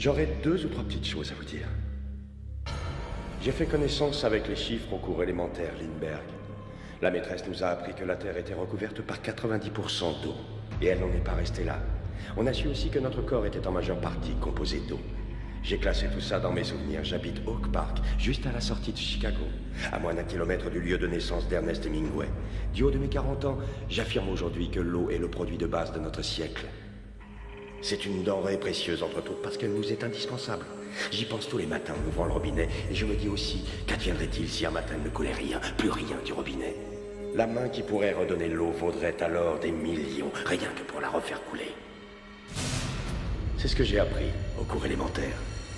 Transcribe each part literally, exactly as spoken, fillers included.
J'aurais deux ou trois petites choses à vous dire. J'ai fait connaissance avec les chiffres au cours élémentaire Lindbergh. La maîtresse nous a appris que la Terre était recouverte par quatre-vingt-dix pour cent d'eau. Et elle n'en est pas restée là. On a su aussi que notre corps était en majeure partie composé d'eau. J'ai classé tout ça dans mes souvenirs. J'habite Oak Park, juste à la sortie de Chicago, à moins d'un kilomètre du lieu de naissance d'Ernest Hemingway. Du haut de mes quarante ans, j'affirme aujourd'hui que l'eau est le produit de base de notre siècle. C'est une denrée précieuse entre toutes parce qu'elle nous est indispensable. J'y pense tous les matins en ouvrant le robinet et je me dis aussi, qu'adviendrait-il si un matin il ne coulait rien, plus rien du robinet? La main qui pourrait redonner l'eau vaudrait alors des millions, rien que pour la refaire couler. C'est ce que j'ai appris au cours élémentaire.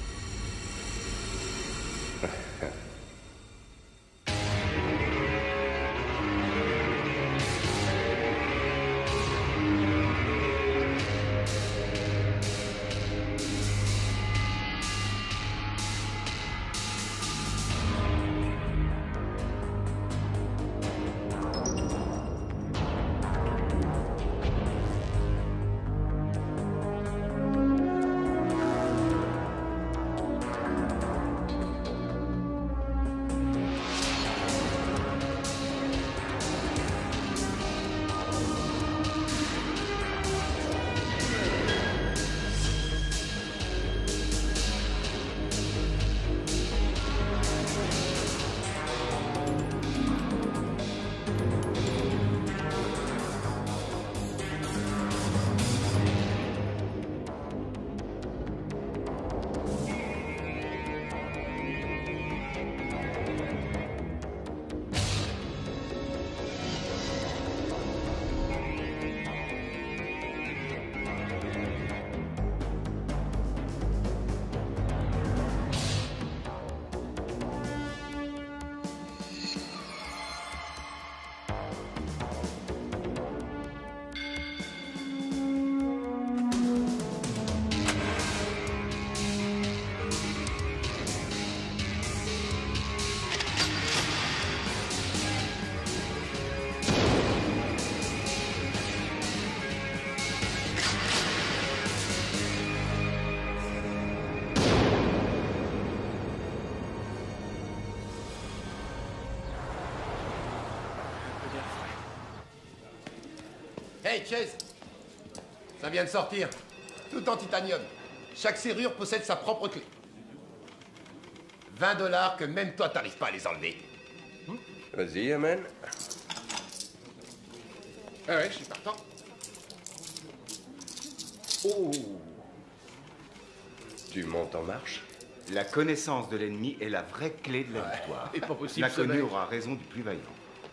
Hey, Chase! Ça vient de sortir. Tout en titanium. Chaque serrure possède sa propre clé. vingt dollars que même toi, t'arrives pas à les enlever. Hmm? Vas-y, Amen. Ah ouais, je suis partant. Oh! Tu montes en marche? La connaissance de l'ennemi est la vraie clé de la ouais, victoire. C'est pas possible. L'inconnu aura raison du plus vaillant.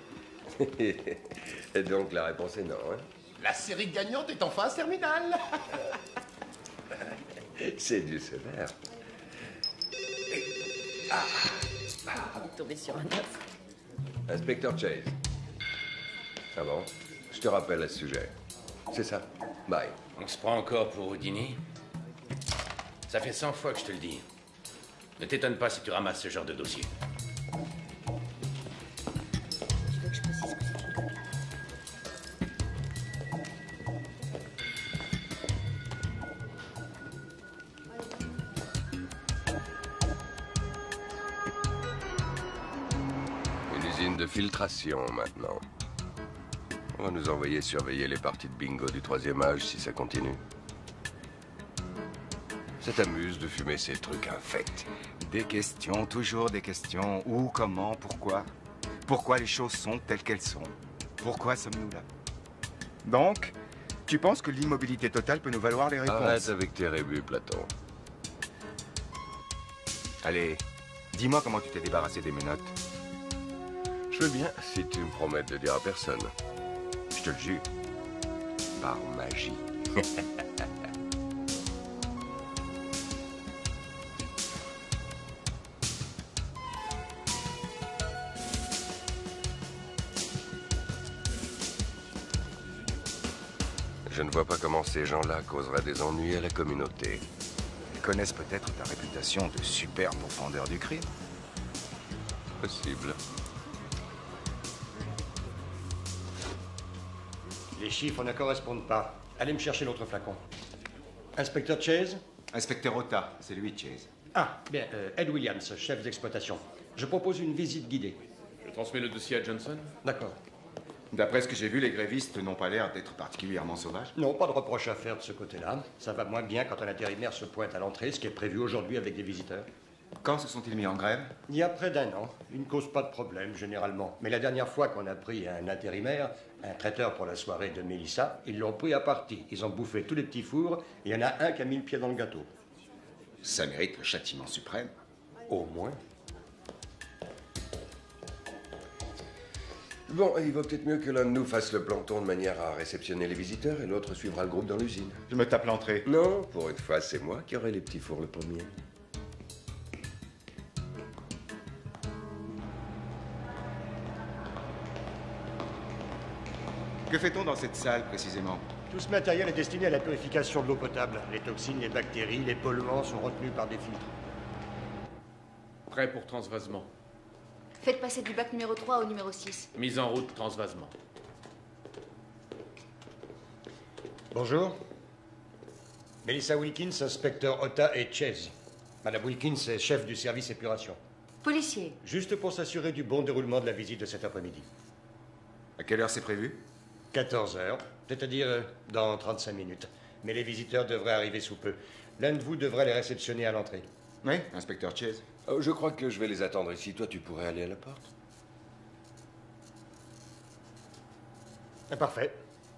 Et donc la réponse est non, hein? La série gagnante est en phase terminale. C'est du sévère. Ah. Ah. Il est tombé sur un œuf. Inspecteur Chase. Ah bon? Je te rappelle à ce sujet. C'est ça. Bye. On se prend encore pour Houdini? Ça fait cent fois que je te le dis. Ne t'étonne pas si tu ramasses ce genre de dossier. Tu veux que je précise que c'est une copie? Une usine de filtration, maintenant. On va nous envoyer surveiller les parties de bingo du troisième âge si ça continue. Ça t'amuse de fumer ces trucs infects? Des questions, toujours des questions. Où, comment, pourquoi? Pourquoi les choses sont telles qu'elles sont? Pourquoi sommes-nous là? Donc, tu penses que l'immobilité totale peut nous valoir les réponses? Arrête avec tes rébus, Platon. Allez, dis-moi comment tu t'es débarrassé des menottes. Je veux bien si tu me promets de le dire à personne. Je te le jure. Par magie. Je ne vois pas comment ces gens-là causeraient des ennuis à la communauté. Ils connaissent peut-être ta réputation de super pourfendeur du crime. Possible. Les chiffres ne correspondent pas. Allez me chercher l'autre flacon. Inspecteur Chase, Inspecteur Ota, c'est lui, Chase. Ah, bien, euh, Ed Williams, chef d'exploitation. Je propose une visite guidée. Je transmets le dossier à Johnson. D'accord. D'après ce que j'ai vu, les grévistes n'ont pas l'air d'être particulièrement sauvages. Non, pas de reproche à faire de ce côté-là. Ça va moins bien quand un intérimaire se pointe à l'entrée, ce qui est prévu aujourd'hui avec des visiteurs. Quand se sont-ils mis en grève? Il y a près d'un an. Ils ne causent pas de problème, généralement. Mais la dernière fois qu'on a pris un intérimaire, un traiteur pour la soirée de Mélissa, ils l'ont pris à partie. Ils ont bouffé tous les petits fours, et il y en a un qui a mis le pied dans le gâteau. Ça mérite le châtiment suprême. Au moins. Bon, il vaut peut-être mieux que l'un de nous fasse le planton de manière à réceptionner les visiteurs et l'autre suivra le groupe dans l'usine. Je me tape l'entrée. Non, pour une fois, c'est moi qui aurai les petits fours le premier. Que fait-on dans cette salle, précisément? Tout ce matériel est destiné à la purification de l'eau potable. Les toxines, les bactéries, les polluants sont retenus par des filtres. Prêt pour transvasement. Faites passer du bac numéro trois au numéro six. Mise en route, transvasement. Bonjour. Melissa Wilkins, inspecteur Ota et Chase. Madame Wilkins est chef du service épuration. Policier. Juste pour s'assurer du bon déroulement de la visite de cet après-midi. À quelle heure c'est prévu? quatorze heures, c'est-à-dire euh, dans trente-cinq minutes. Mais les visiteurs devraient arriver sous peu. L'un de vous devrait les réceptionner à l'entrée. Oui, inspecteur Chase. Oh, je crois que je vais les attendre ici. Toi, tu pourrais aller à la porte. Ah, parfait.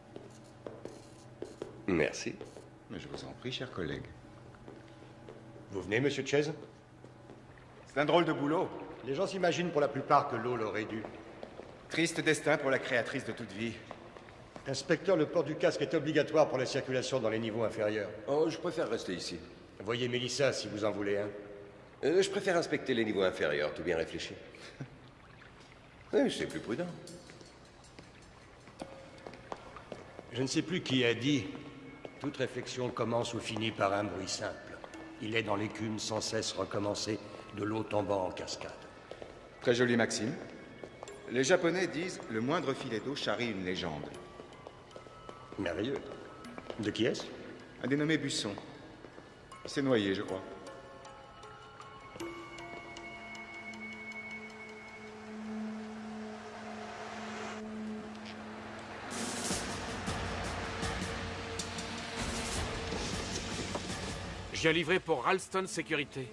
Merci. Mais je vous en prie, cher collègue. Vous venez, monsieur Chase? C'est un drôle de boulot. Les gens s'imaginent pour la plupart que l'eau l'aurait dû. Triste destin pour la créatrice de toute vie. Inspecteur, le port du casque est obligatoire pour la circulation dans les niveaux inférieurs. Oh, je préfère rester ici. Voyez Mélissa si vous en voulez un. Euh, je préfère inspecter les niveaux inférieurs, tout bien réfléchi. Oui, c'est plus prudent. Je ne sais plus qui a dit « Toute réflexion commence ou finit par un bruit simple. Il est dans l'écume sans cesse recommencer, de l'eau tombant en cascade. » Très jolie maxime. Les Japonais disent « Le moindre filet d'eau charrie une légende ». Merveilleux. De qui est-ce? Un dénommé Busson. Il s'est noyé, je crois. J'ai livré pour Ralston Sécurité.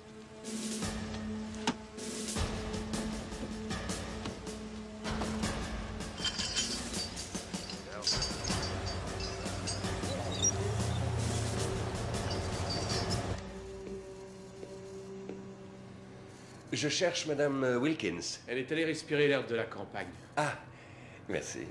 Je cherche Madame Wilkins. Elle est allée respirer l'air de la campagne. Ah, merci.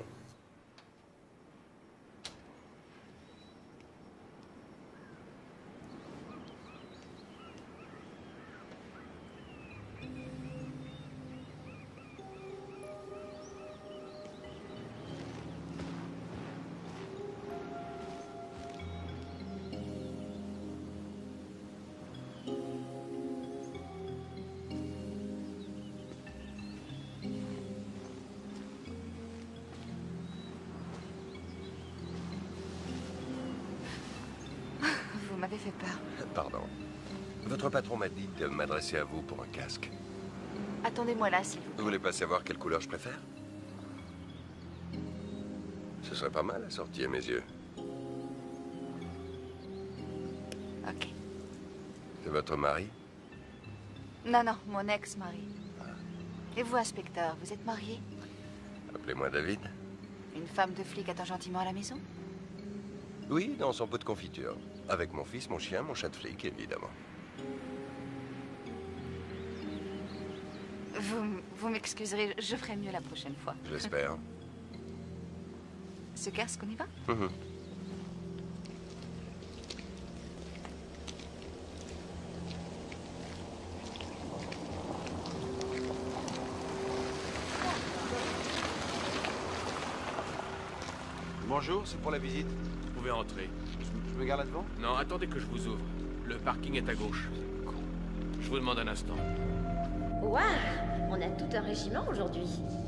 Vous m'avez fait peur. Pardon. Votre patron m'a dit de m'adresser à vous pour un casque. Attendez-moi là, s'il vous Vous plaît. voulez pas savoir quelle couleur je préfère? Ce serait pas mal assorti à mes yeux. Ok. C'est votre mari? Non, non, mon ex-mari. Et vous, inspecteur, vous êtes marié? Appelez-moi David. Une femme de flic attend gentiment à la maison? Oui, dans son pot de confiture. Avec mon fils, mon chien, mon chat de flic, évidemment. Vous, m- vous m'excuserez, je ferai mieux la prochaine fois. Je l'espère. Ce casque, on y va? Mhm. Bonjour, c'est pour la visite. Vous pouvez entrer. Je, je me garde là-devant? Non, attendez que je vous ouvre. Le parking est à gauche. Je vous demande un instant. Waouh, on a tout un régiment aujourd'hui.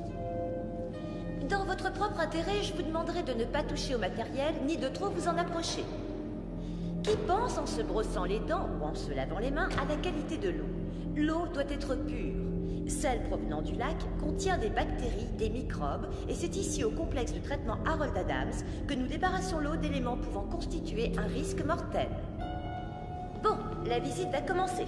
Dans votre propre intérêt, je vous demanderai de ne pas toucher au matériel, ni de trop vous en approcher. qui pense en se brossant les dents ou en se lavant les mains à la qualité de l'eau. L'eau doit être pure. Celle provenant du lac contient des bactéries, des microbes, et c'est ici au complexe de traitement Harold Adams que nous débarrassons l'eau d'éléments pouvant constituer un risque mortel. Bon, la visite va commencer.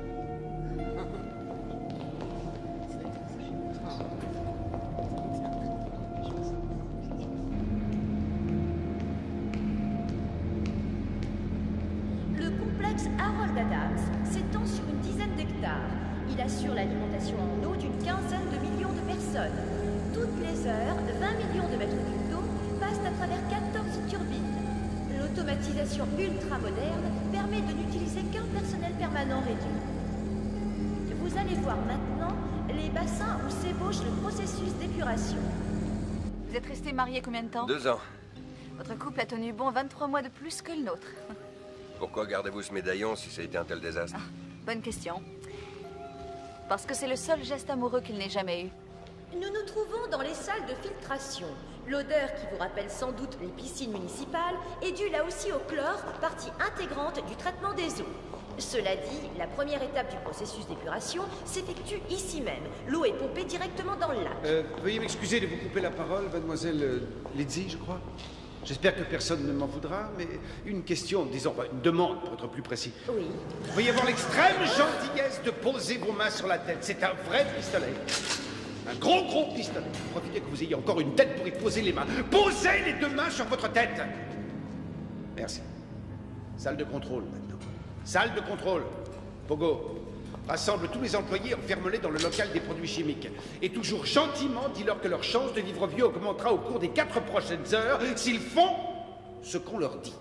Le complexe Harold Adams s'étend sur une dizaine d'hectares. Il assure l'alimentation en eau d'une quinzaine de millions de personnes. Toutes les heures, vingt millions de mètres cubes d'eau passent à travers quatorze turbines. L'automatisation ultra-moderne permet de n'utiliser qu'un personnel permanent réduit. Vous allez voir maintenant les bassins où s'ébauche le processus d'épuration. Vous êtes restés mariés combien de temps? Deux ans. Votre couple a tenu bon vingt-trois mois de plus que le nôtre. Pourquoi gardez-vous ce médaillon si ça a été un tel désastre? Ah, bonne question. Parce que c'est le seul geste amoureux qu'il n'ait jamais eu. Nous nous trouvons dans les salles de filtration. L'odeur qui vous rappelle sans doute les piscines municipales est due là aussi au chlore, partie intégrante du traitement des eaux. Cela dit, la première étape du processus d'épuration s'effectue ici même. L'eau est pompée directement dans le lac. Euh, veuillez m'excuser de vous couper la parole, mademoiselle euh, Lydie, je crois. J'espère que personne ne m'en voudra, mais une question, disons, enfin, une demande pour être plus précis. Oui. Veuillez avoir l'extrême gentillesse de poser vos mains sur la tête. C'est un vrai pistolet. Un gros, gros pistolet. Profitez que vous ayez encore une tête pour y poser les mains. Posez les deux mains sur votre tête. Merci. Salle de contrôle, maintenant. Salle de contrôle. Pogo, rassemble tous les employés, enferme-les dans le local des produits chimiques. Et toujours gentiment, dis-leur que leur chance de vivre vieux augmentera au cours des quatre prochaines heures s'ils font ce qu'on leur dit.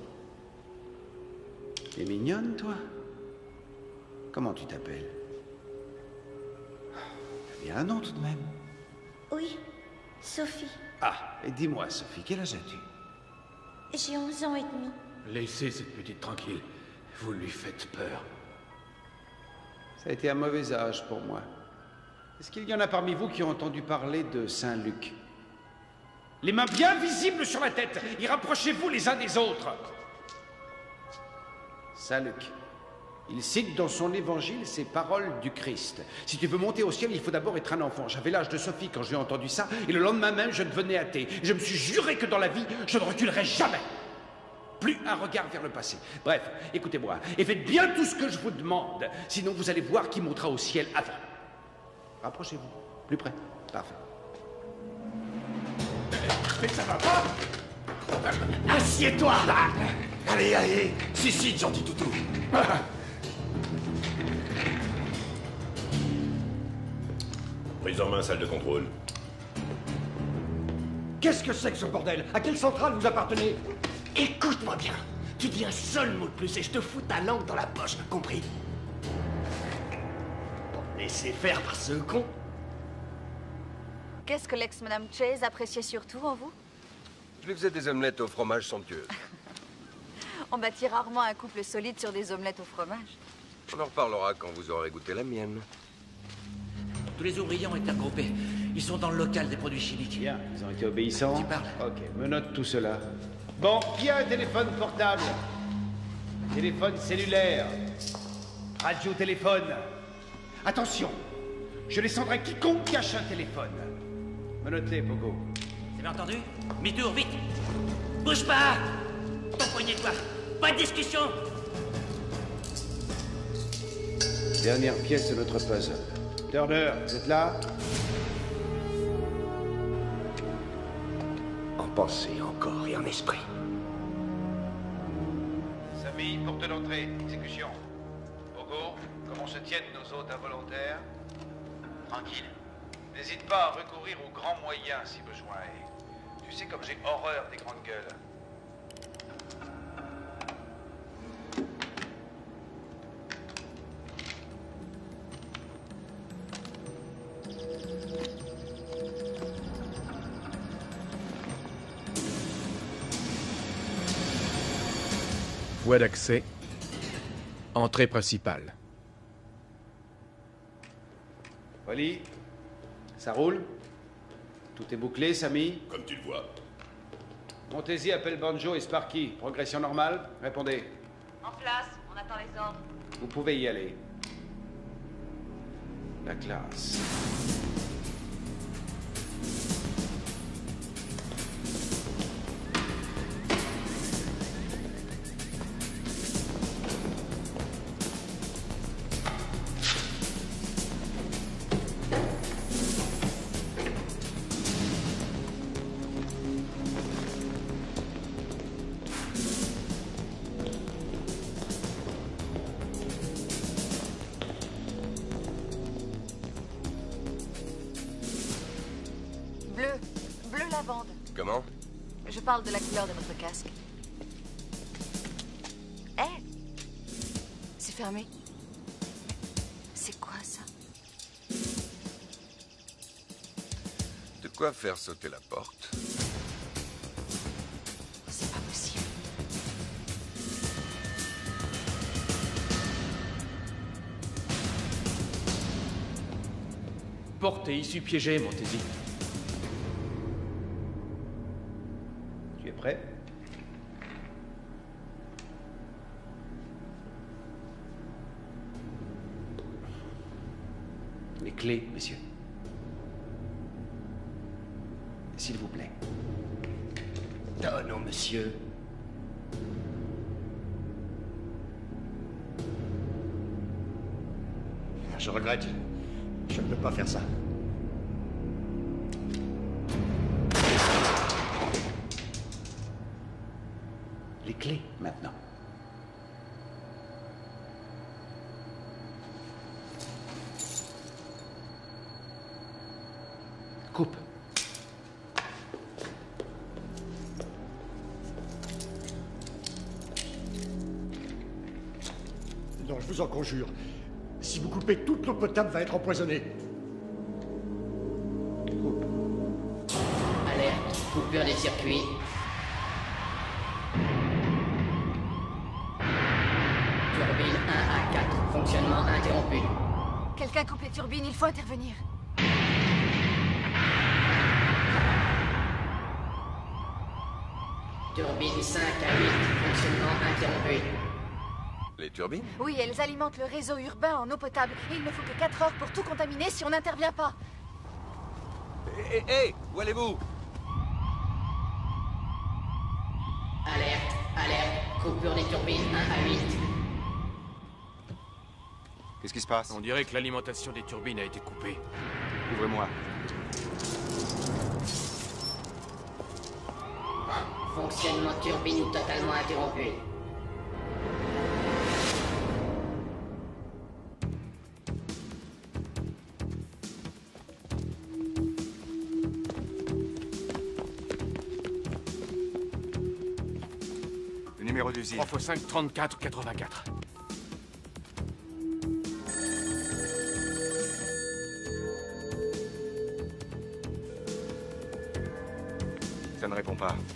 T'es mignonne, toi? Comment tu t'appelles? T'as bien un nom, tout de même. Oui, Sophie. Ah, et dis-moi, Sophie, quel âge as-tu? J'ai onze ans et demi. Laissez cette petite tranquille. Vous lui faites peur. Ça a été un mauvais âge pour moi. Est-ce qu'il y en a parmi vous qui ont entendu parler de Saint-Luc? Les mains bien visibles sur la tête, y rapprochez-vous les uns des autres. Saint-Luc, il cite dans son évangile ces paroles du Christ. Si tu veux monter au ciel, il faut d'abord être un enfant. J'avais l'âge de Sophie quand j'ai entendu ça, et le lendemain même, je devenais athée. Je me suis juré que dans la vie, je ne reculerai jamais. Plus un regard vers le passé. Bref, écoutez-moi, et faites bien tout ce que je vous demande, sinon vous allez voir qui montera au ciel avant. Rapprochez-vous, plus près. Parfait. Mais ça va pas? Assieds-toi! Allez, allez, suicide, gentil toutou. Prise en main, salle de contrôle. Qu'est-ce que c'est que ce bordel? À quelle centrale vous appartenez? Écoute-moi bien. Tu dis un seul mot de plus et je te fous ta langue dans la poche, compris? Bon, laissez faire par ce con. Qu'est-ce que l'ex-madame Chase appréciait surtout en vous? Je lui faisais des omelettes au fromage somptueux. On bâtit rarement un couple solide sur des omelettes au fromage. On en reparlera quand vous aurez goûté la mienne. Tous les ouvriers ont été regroupés. Ils sont dans le local des produits chimiques. Bien, ils ont été obéissants. Tu parles? Ok, me note tout cela. Bon, qui a un téléphone portable? Téléphone cellulaire. Radio-téléphone. Attention, je descendrai quiconque cache un téléphone. Me notez, Pogo. C'est bien entendu? Mi-tour, vite! Bouge pas! Ton poignet, toi! Pas de discussion! Dernière pièce de notre puzzle. Turner, vous êtes là? En pensée encore et en esprit. Samy, porte d'entrée, exécution. Pogo, comment se tiennent nos hôtes involontaires? Tranquille. N'hésite pas à recourir aux grands moyens si besoin est. Tu sais comme j'ai horreur des grandes gueules. Voie d'accès. Entrée principale. Wally, ça roule? Tout est bouclé, Samy? Comme tu le vois. Montez-y, appelle Banjo et Sparky. Progression normale? Répondez. En place, on attend les ordres. Vous pouvez y aller. La classe. Bleu. Bleu lavande. Comment? Je parle de la couleur de votre casque. Eh! C'est fermé. C'est quoi ça? De quoi faire sauter la porte? C'est pas possible. Porte et issue piégée, Montesi. Tu es prêt? Les clés, messieurs. S'il vous plaît. Oh non, monsieur. Je regrette. Je ne peux pas faire ça. Les clés, maintenant. Coupe. Non, je vous en conjure. Si vous coupez, toute l'eau potable va être empoisonnée. Alerte, coupure des circuits. Turbine un à quatre, fonctionnement interrompu. Quelqu'un coupe les turbines, il faut intervenir. Turbine cinq à huit, fonctionnement interrompu. Les turbines? Oui, elles alimentent le réseau urbain en eau potable. Et il ne faut que quatre heures pour tout contaminer si on n'intervient pas. Hé, hé, hé, où allez-vous? Alerte, alerte, coupure des turbines un à huit. Qu'est-ce qui se passe? On dirait que l'alimentation des turbines a été coupée. Ouvrez-moi. Fonctionnement turbine totalement interrompu. Le numéro d'usine. trois fois cinq, trente-quatre, quatre-vingt-quatre. Ça ne répond pas.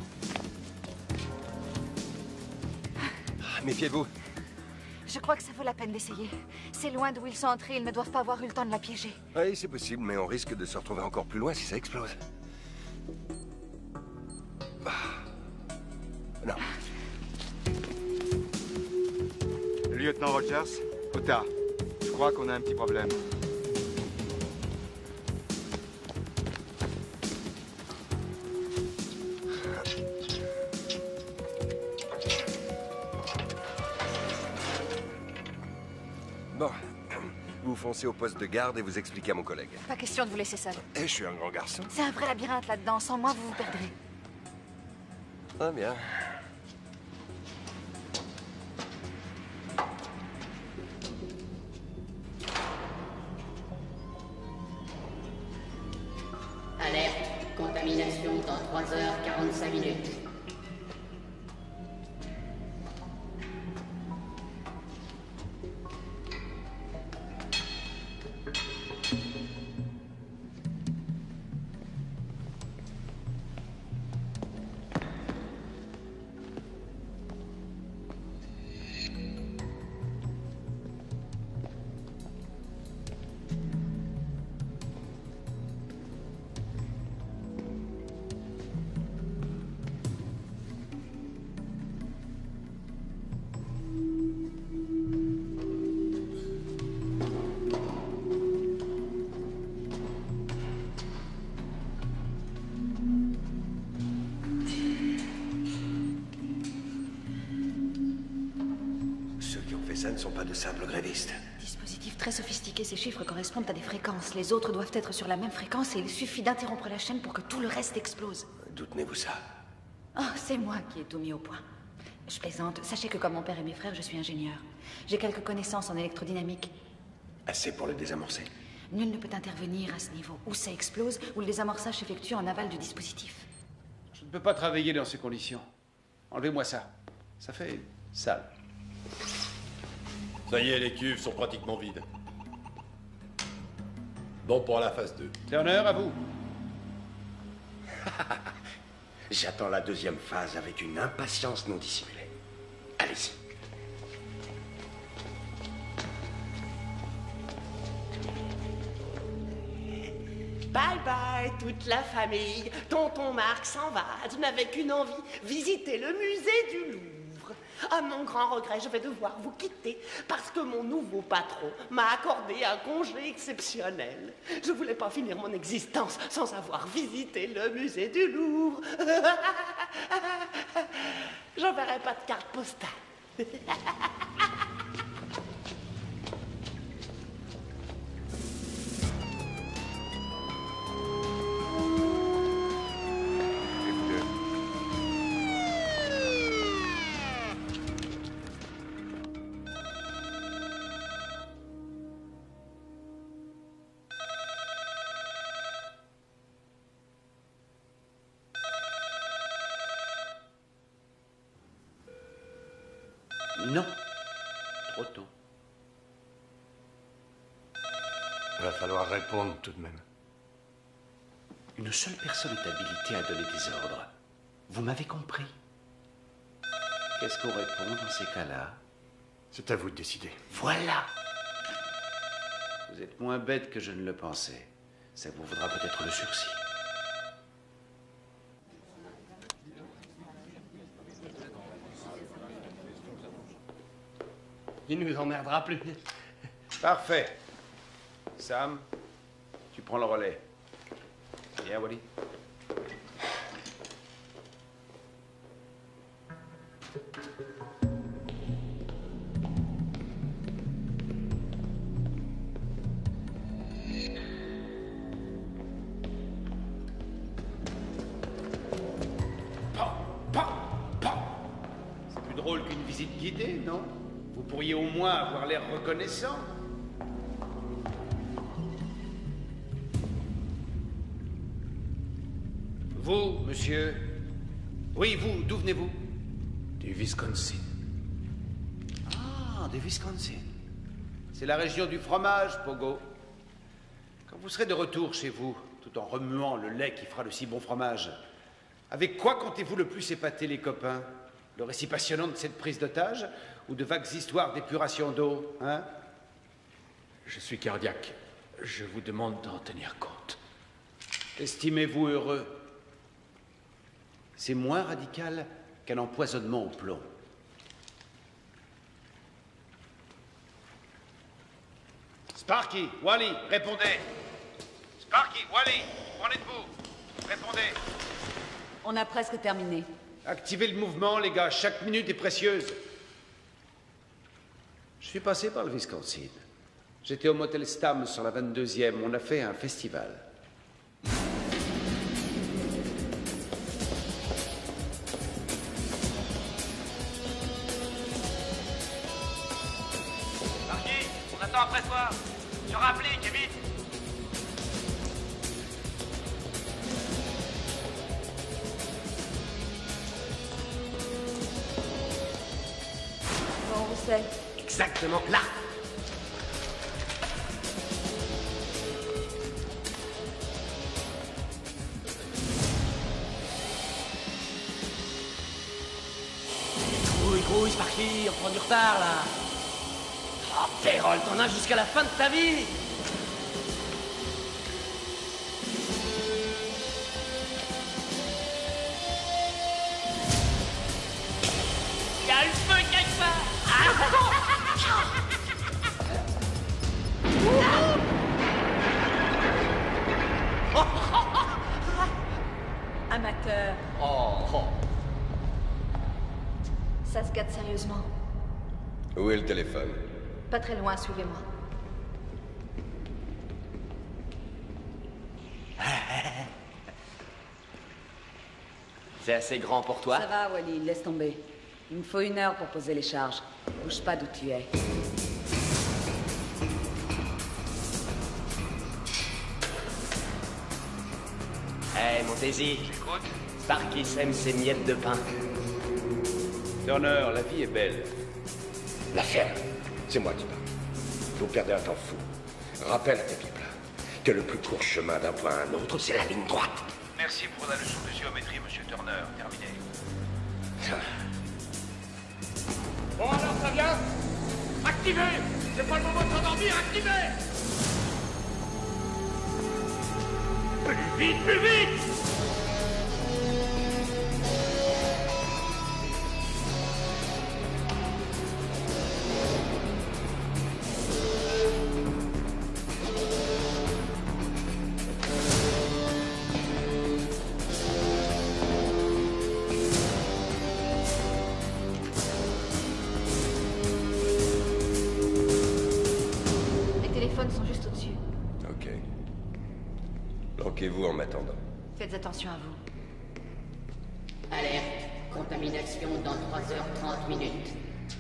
Méfiez-vous. Je crois que ça vaut la peine d'essayer. C'est loin d'où ils sont entrés, ils ne doivent pas avoir eu le temps de la piéger. Oui, c'est possible, mais on risque de se retrouver encore plus loin si ça explose. Ah. Non. Lieutenant Rogers, Ota, je crois qu'on a un petit problème. Bon, vous foncez au poste de garde et vous expliquez à mon collègue. Pas question de vous laisser seul. Et je suis un grand garçon. C'est un vrai labyrinthe là-dedans. Sans moi, vous vous perdrez. Ah bien. Alerte, contamination dans trois heures quarante-cinq minutes. fait ça ne sont pas de simples grévistes. Dispositif très sophistiqué, ces chiffres correspondent à des fréquences. Les autres doivent être sur la même fréquence et il suffit d'interrompre la chaîne pour que tout le reste explose. D'où tenez-vous ça? Oh, c'est moi qui ai tout mis au point. Je plaisante. Sachez que comme mon père et mes frères, je suis ingénieur. J'ai quelques connaissances en électrodynamique. Assez pour le désamorcer. Nul ne peut intervenir à ce niveau. Ou ça explose, ou le désamorçage s'effectue en aval du dispositif. Je ne peux pas travailler dans ces conditions. Enlevez-moi ça. Ça fait sale. Ça y est, les cuves sont pratiquement vides. Bon pour la phase deux. Turner, à vous. J'attends la deuxième phase avec une impatience non dissimulée. Allez-y. Bye bye, toute la famille. Tonton Marc s'en va. Je n'avais qu'une envie, visiter le musée du Louvre. À mon grand regret, je vais devoir vous quitter parce que mon nouveau patron m'a accordé un congé exceptionnel. Je voulais pas finir mon existence sans avoir visité le musée du Louvre. J'enverrai pas de carte postale. Non. Trop tôt. Il va falloir répondre tout de même. Une seule personne est habilitée à donner des ordres. Vous m'avez compris. Qu'est-ce qu'on répond dans ces cas-là? C'est à vous de décider. Voilà. Vous êtes moins bête que je ne le pensais. Ça vous vaudra peut-être le sursis. Il nous emmerdera plus. Parfait. Sam, tu prends le relais. Viens, Wally. C'est plus drôle qu'une visite guidée, non? Vous pourriez au moins avoir l'air reconnaissant. Vous, monsieur... Oui, vous, d'où venez-vous? Du Wisconsin. Ah, du Wisconsin. C'est la région du fromage, Pogo. Quand vous serez de retour chez vous, tout en remuant le lait qui fera le si bon fromage, avec quoi comptez-vous le plus épater les copains? Le récit passionnant de cette prise d'otage ou de vagues histoires d'épuration d'eau, hein? Je suis cardiaque. Je vous demande d'en tenir compte. Estimez-vous heureux? C'est moins radical qu'un empoisonnement au plomb. Sparky, Wally, répondez. Sparky, Wally, où en êtes-vous? Répondez. On a presque terminé. Activez le mouvement, les gars. Chaque minute est précieuse. Je suis passé par le Wisconsin. J'étais au motel Stam sur la vingt-deuxième. On a fait un festival. Marquis, on attend après toi. Je rapplique, et vite. Bon, où c'est? Exactement là. Grouille, grouille, Sparky, on prend du retard là. Oh, Pérol, t'en as jusqu'à la fin de ta vie. Il y a le feu quelque part. Où est le téléphone? Pas très loin, suivez-moi. C'est assez grand pour toi? Ça va, Wally, laisse tomber. Il me faut une heure pour poser les charges. Bouge pas d'où tu es. Hé, hey, Montesi. J'écoute. Sparky sème ses miettes de pain. Turner, la vie est belle. L'affaire, c'est moi qui parle. Vous perdez un temps fou. Rappelle à tes pipes que le plus court chemin d'un point à un autre, c'est la ligne droite. Merci pour la leçon de géométrie, monsieur Turner. Terminé. Bon alors, ça vient? Activez! C'est pas le moment de s'endormir, activez! Plus vite, plus vite! Sont juste au-dessus. Ok. Planquez-vous en m'attendant. Faites attention à vous. Alerte. Contamination dans trois heures trente minutes.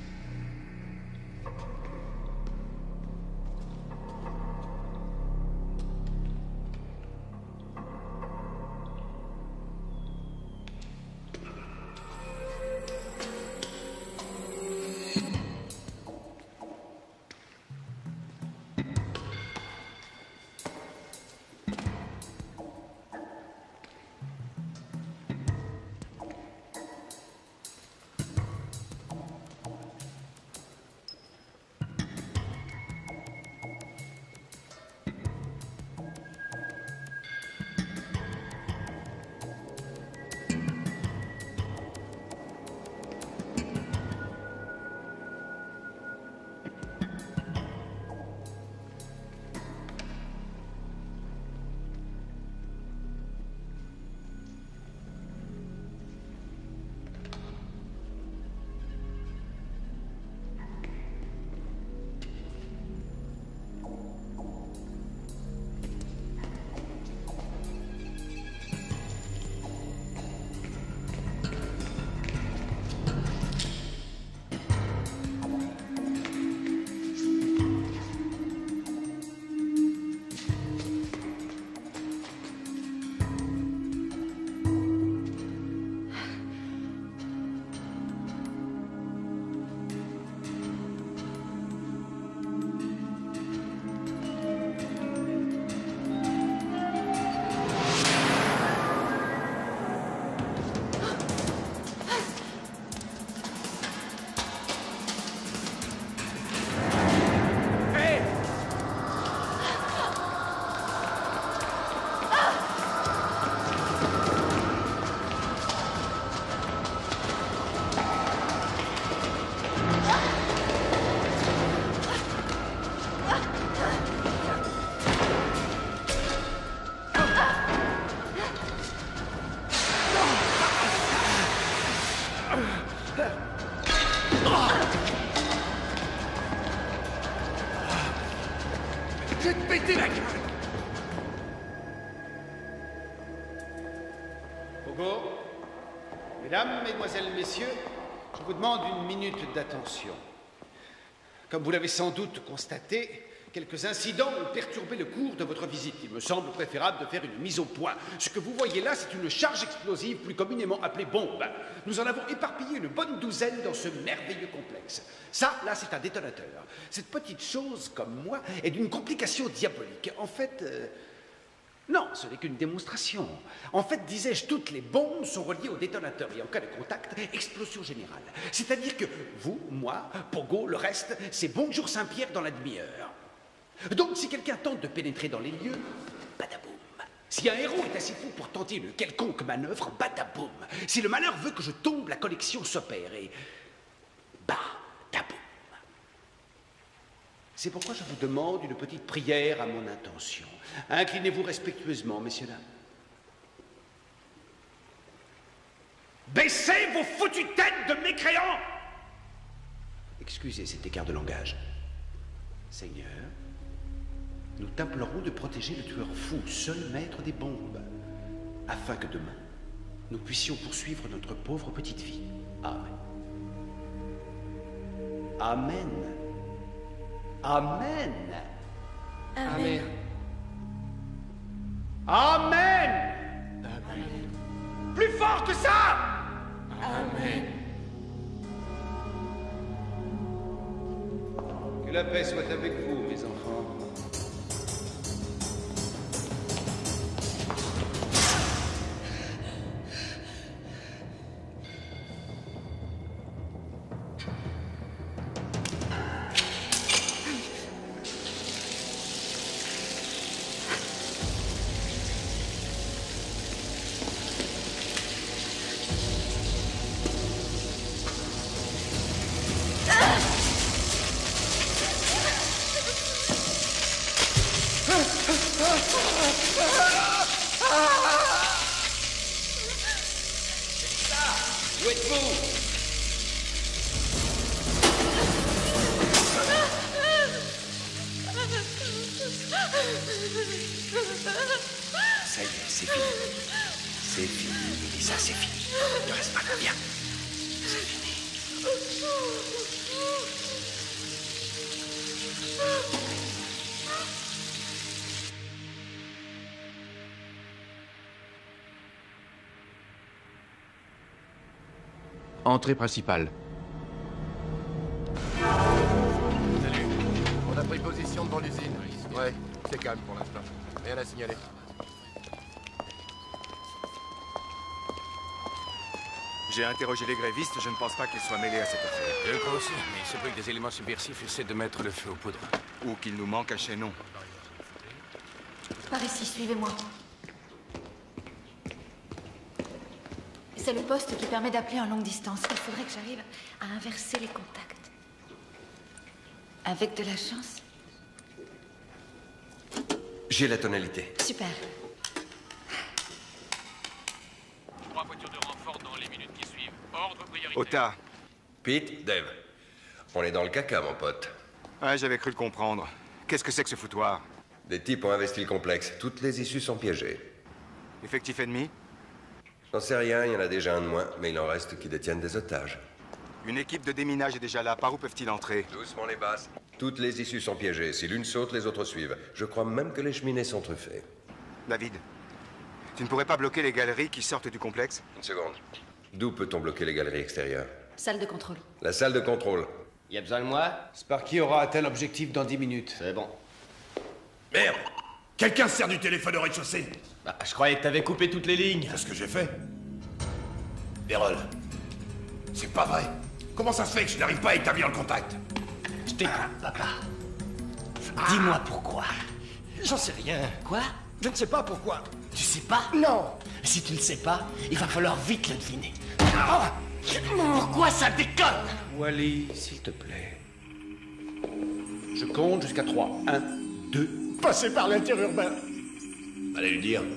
Je vais te péter la gueule! Pogo, mesdames, mesdemoiselles, messieurs, je vous demande une minute d'attention. Comme vous l'avez sans doute constaté, quelques incidents ont perturbé le cours de votre visite. Il me semble préférable de faire une mise au point. Ce que vous voyez là, c'est une charge explosive plus communément appelée bombe. Nous en avons éparpillé une bonne douzaine dans ce merveilleux complexe. Ça, là, c'est un détonateur. Cette petite chose, comme moi, est d'une complication diabolique. En fait... Euh... Non, ce n'est qu'une démonstration. En fait, disais-je, toutes les bombes sont reliées au détonateur et en cas de contact, explosion générale. C'est-à-dire que vous, moi, Pogo, le reste, c'est bonjour Saint-Pierre dans la demi-heure. Donc, si quelqu'un tente de pénétrer dans les lieux, badaboum. Si un héros est assez fou pour tenter une quelconque manœuvre, badaboum. Si le malheur veut que je tombe, la collection s'opère et... badaboum. C'est pourquoi je vous demande une petite prière à mon intention. Inclinez-vous respectueusement, messieurs, dames. Baissez vos foutues têtes de mécréants! Excusez cet écart de langage. Seigneur, nous t'implorons de protéger le tueur fou, seul maître des bombes, afin que demain, nous puissions poursuivre notre pauvre petite vie. Amen. Amen. Amen. Amen. Amen. Plus fort que ça. Amen. Que la paix soit avec vous, mes enfants. Où êtes-vous? Ça y est, c'est fini. C'est fini, Mélissa, c'est fini. Ne reste pas là, viens. C'est fini. Entrée principale. Salut. On a pris position devant l'usine. Ouais, c'est calme pour l'instant. Rien à signaler. J'ai interrogé les grévistes, je ne pense pas qu'ils soient mêlés à cette affaire. Je le crois aussi, mais il se peut que des éléments subversifs essaient de mettre le feu aux poudres. Ou qu'il nous manque un chaînon. Par ici, suivez-moi. C'est le poste qui permet d'appeler en longue distance. Il faudrait que j'arrive à inverser les contacts. Avec de la chance. J'ai la tonalité. Super. Trois voitures de renfort dans les minutes qui suivent. Ordre prioritaire. Ota. Pete, Dave. On est dans le caca, mon pote. Ouais, j'avais cru le comprendre. Qu'est-ce que c'est que ce foutoir? Des types ont investi le complexe. Toutes les issues sont piégées. Effectif ennemi? J'en sais rien, il y en a déjà un de moins, mais il en reste qui détiennent des otages. Une équipe de déminage est déjà là. Par où peuvent-ils entrer? Doucement les basses. Toutes les issues sont piégées. Si l'une saute, les autres suivent. Je crois même que les cheminées sont truffées. David, tu ne pourrais pas bloquer les galeries qui sortent du complexe? Une seconde. D'où peut-on bloquer les galeries extérieures? Salle de contrôle. La salle de contrôle. Y a besoin de moi? Sparky aura atteint l'objectif dans dix minutes. C'est bon. Merde! Quelqu'un se sert du téléphone au rez-de-chaussée. Bah, je croyais que t'avais coupé toutes les lignes. C'est ce que j'ai fait. Errol, c'est pas vrai. Comment ça se fait que je n'arrive pas à établir le contact? Je t'écoute, papa. Dis-moi pourquoi. J'en sais rien. Quoi? Je ne sais pas pourquoi. Tu sais pas? Non. Si tu ne sais pas, il va falloir vite le deviner. Pourquoi ça déconne? Wally, s'il te plaît. Je compte jusqu'à trois. Un, deux. Passer par l'interurbain. Allez lui dire.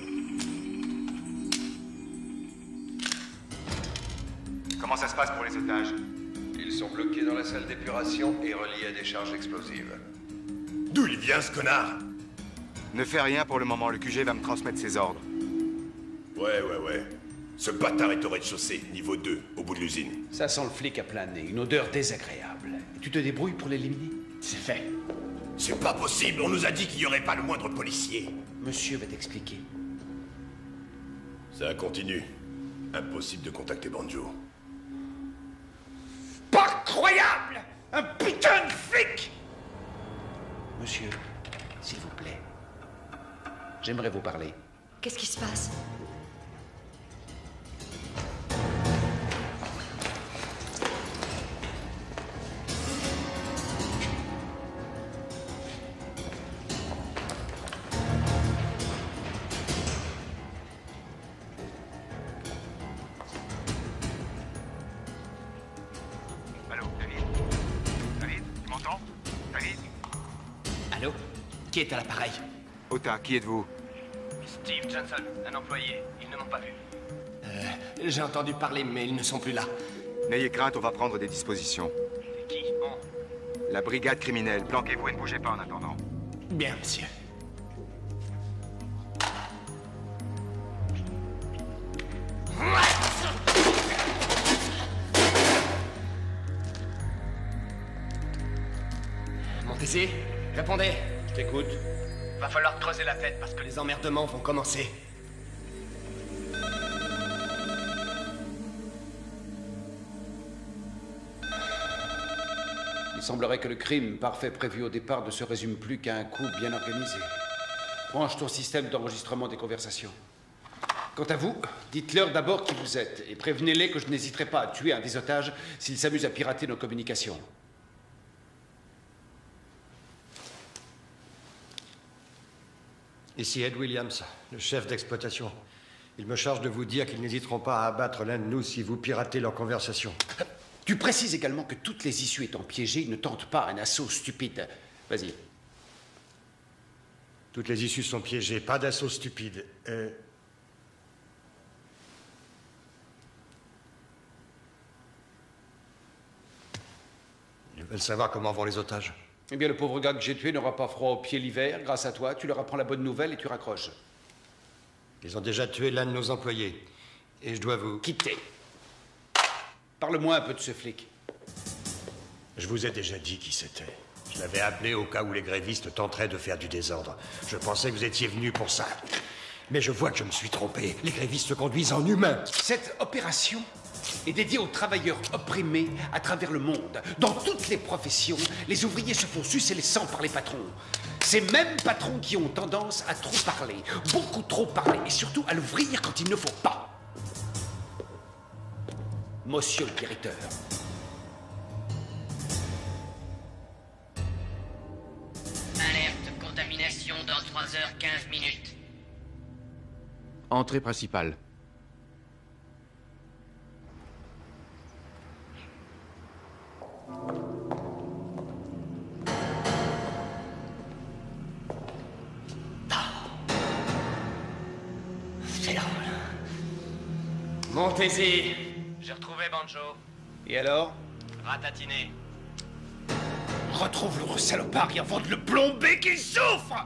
Comment ça se passe pour les otages? Ils sont bloqués dans la salle d'épuration et reliés à des charges explosives. D'où il vient, ce connard? Ne fais rien pour le moment, le Q G va me transmettre ses ordres. Ouais, ouais, ouais. Ce bâtard est au rez-de-chaussée, niveau deux, au bout de l'usine. Ça sent le flic à plein nez, une odeur désagréable. Tu te débrouilles pour l'éliminer? C'est fait. C'est pas possible, on nous a dit qu'il n'y aurait pas le moindre policier. Monsieur va t'expliquer. Ça continue. Impossible de contacter Banjo. Pas croyable! Un putain de flic! Monsieur, s'il vous plaît. J'aimerais vous parler. Qu'est-ce qui se passe? Allô, David? David, tu m'entends? David? Allô? Qui est à l'appareil? Ota, qui êtes-vous? Steve Johnson, un employé. Ils ne m'ont pas vu. Euh, j'ai entendu parler, mais ils ne sont plus là. N'ayez crainte, on va prendre des dispositions. Qui? On? La brigade criminelle, planquez-vous et ne bougez pas en attendant. Bien, monsieur. Montaisie, répondez. Je t'écoute. Va falloir creuser la tête parce que les emmerdements vont commencer. Il semblerait que le crime parfait prévu au départ ne se résume plus qu'à un coup bien organisé. Branche ton système d'enregistrement des conversations. Quant à vous, dites-leur d'abord qui vous êtes et prévenez-les que je n'hésiterai pas à tuer un des otages s'ils s'amusent à pirater nos communications. Ici Ed Williams, le chef d'exploitation. Il me charge de vous dire qu'ils n'hésiteront pas à abattre l'un de nous si vous piratez leur conversation. Tu précises également que toutes les issues étant piégées, ils ne tentent pas un assaut stupide. Vas-y. Toutes les issues sont piégées, pas d'assaut stupide. Euh... Ils veulent savoir comment vont les otages. Eh bien, le pauvre gars que j'ai tué n'aura pas froid aux pieds l'hiver. Grâce à toi, tu leur apprends la bonne nouvelle et tu raccroches. Ils ont déjà tué l'un de nos employés. Et je dois vous... Quitter. Parle-moi un peu de ce flic. Je vous ai déjà dit qui c'était. Je l'avais appelé au cas où les grévistes tenteraient de faire du désordre. Je pensais que vous étiez venu pour ça. Mais je vois que je me suis trompé. Les grévistes se conduisent en humains. Cette opération est dédiée aux travailleurs opprimés à travers le monde. Dans toutes les professions, les ouvriers se font sucer les sangs par les patrons. Ces mêmes patrons qui ont tendance à trop parler, beaucoup trop parler, et surtout à l'ouvrir quand il ne faut pas. Monsieur le directeur. Alerte contamination dans trois heures quinze minutes. Entrée principale. C'est drôle. Montaisie. J'ai retrouvé Banjo. Et alors? Ratatiné. Retrouve le salopard et avant de le plomber qu'il souffre!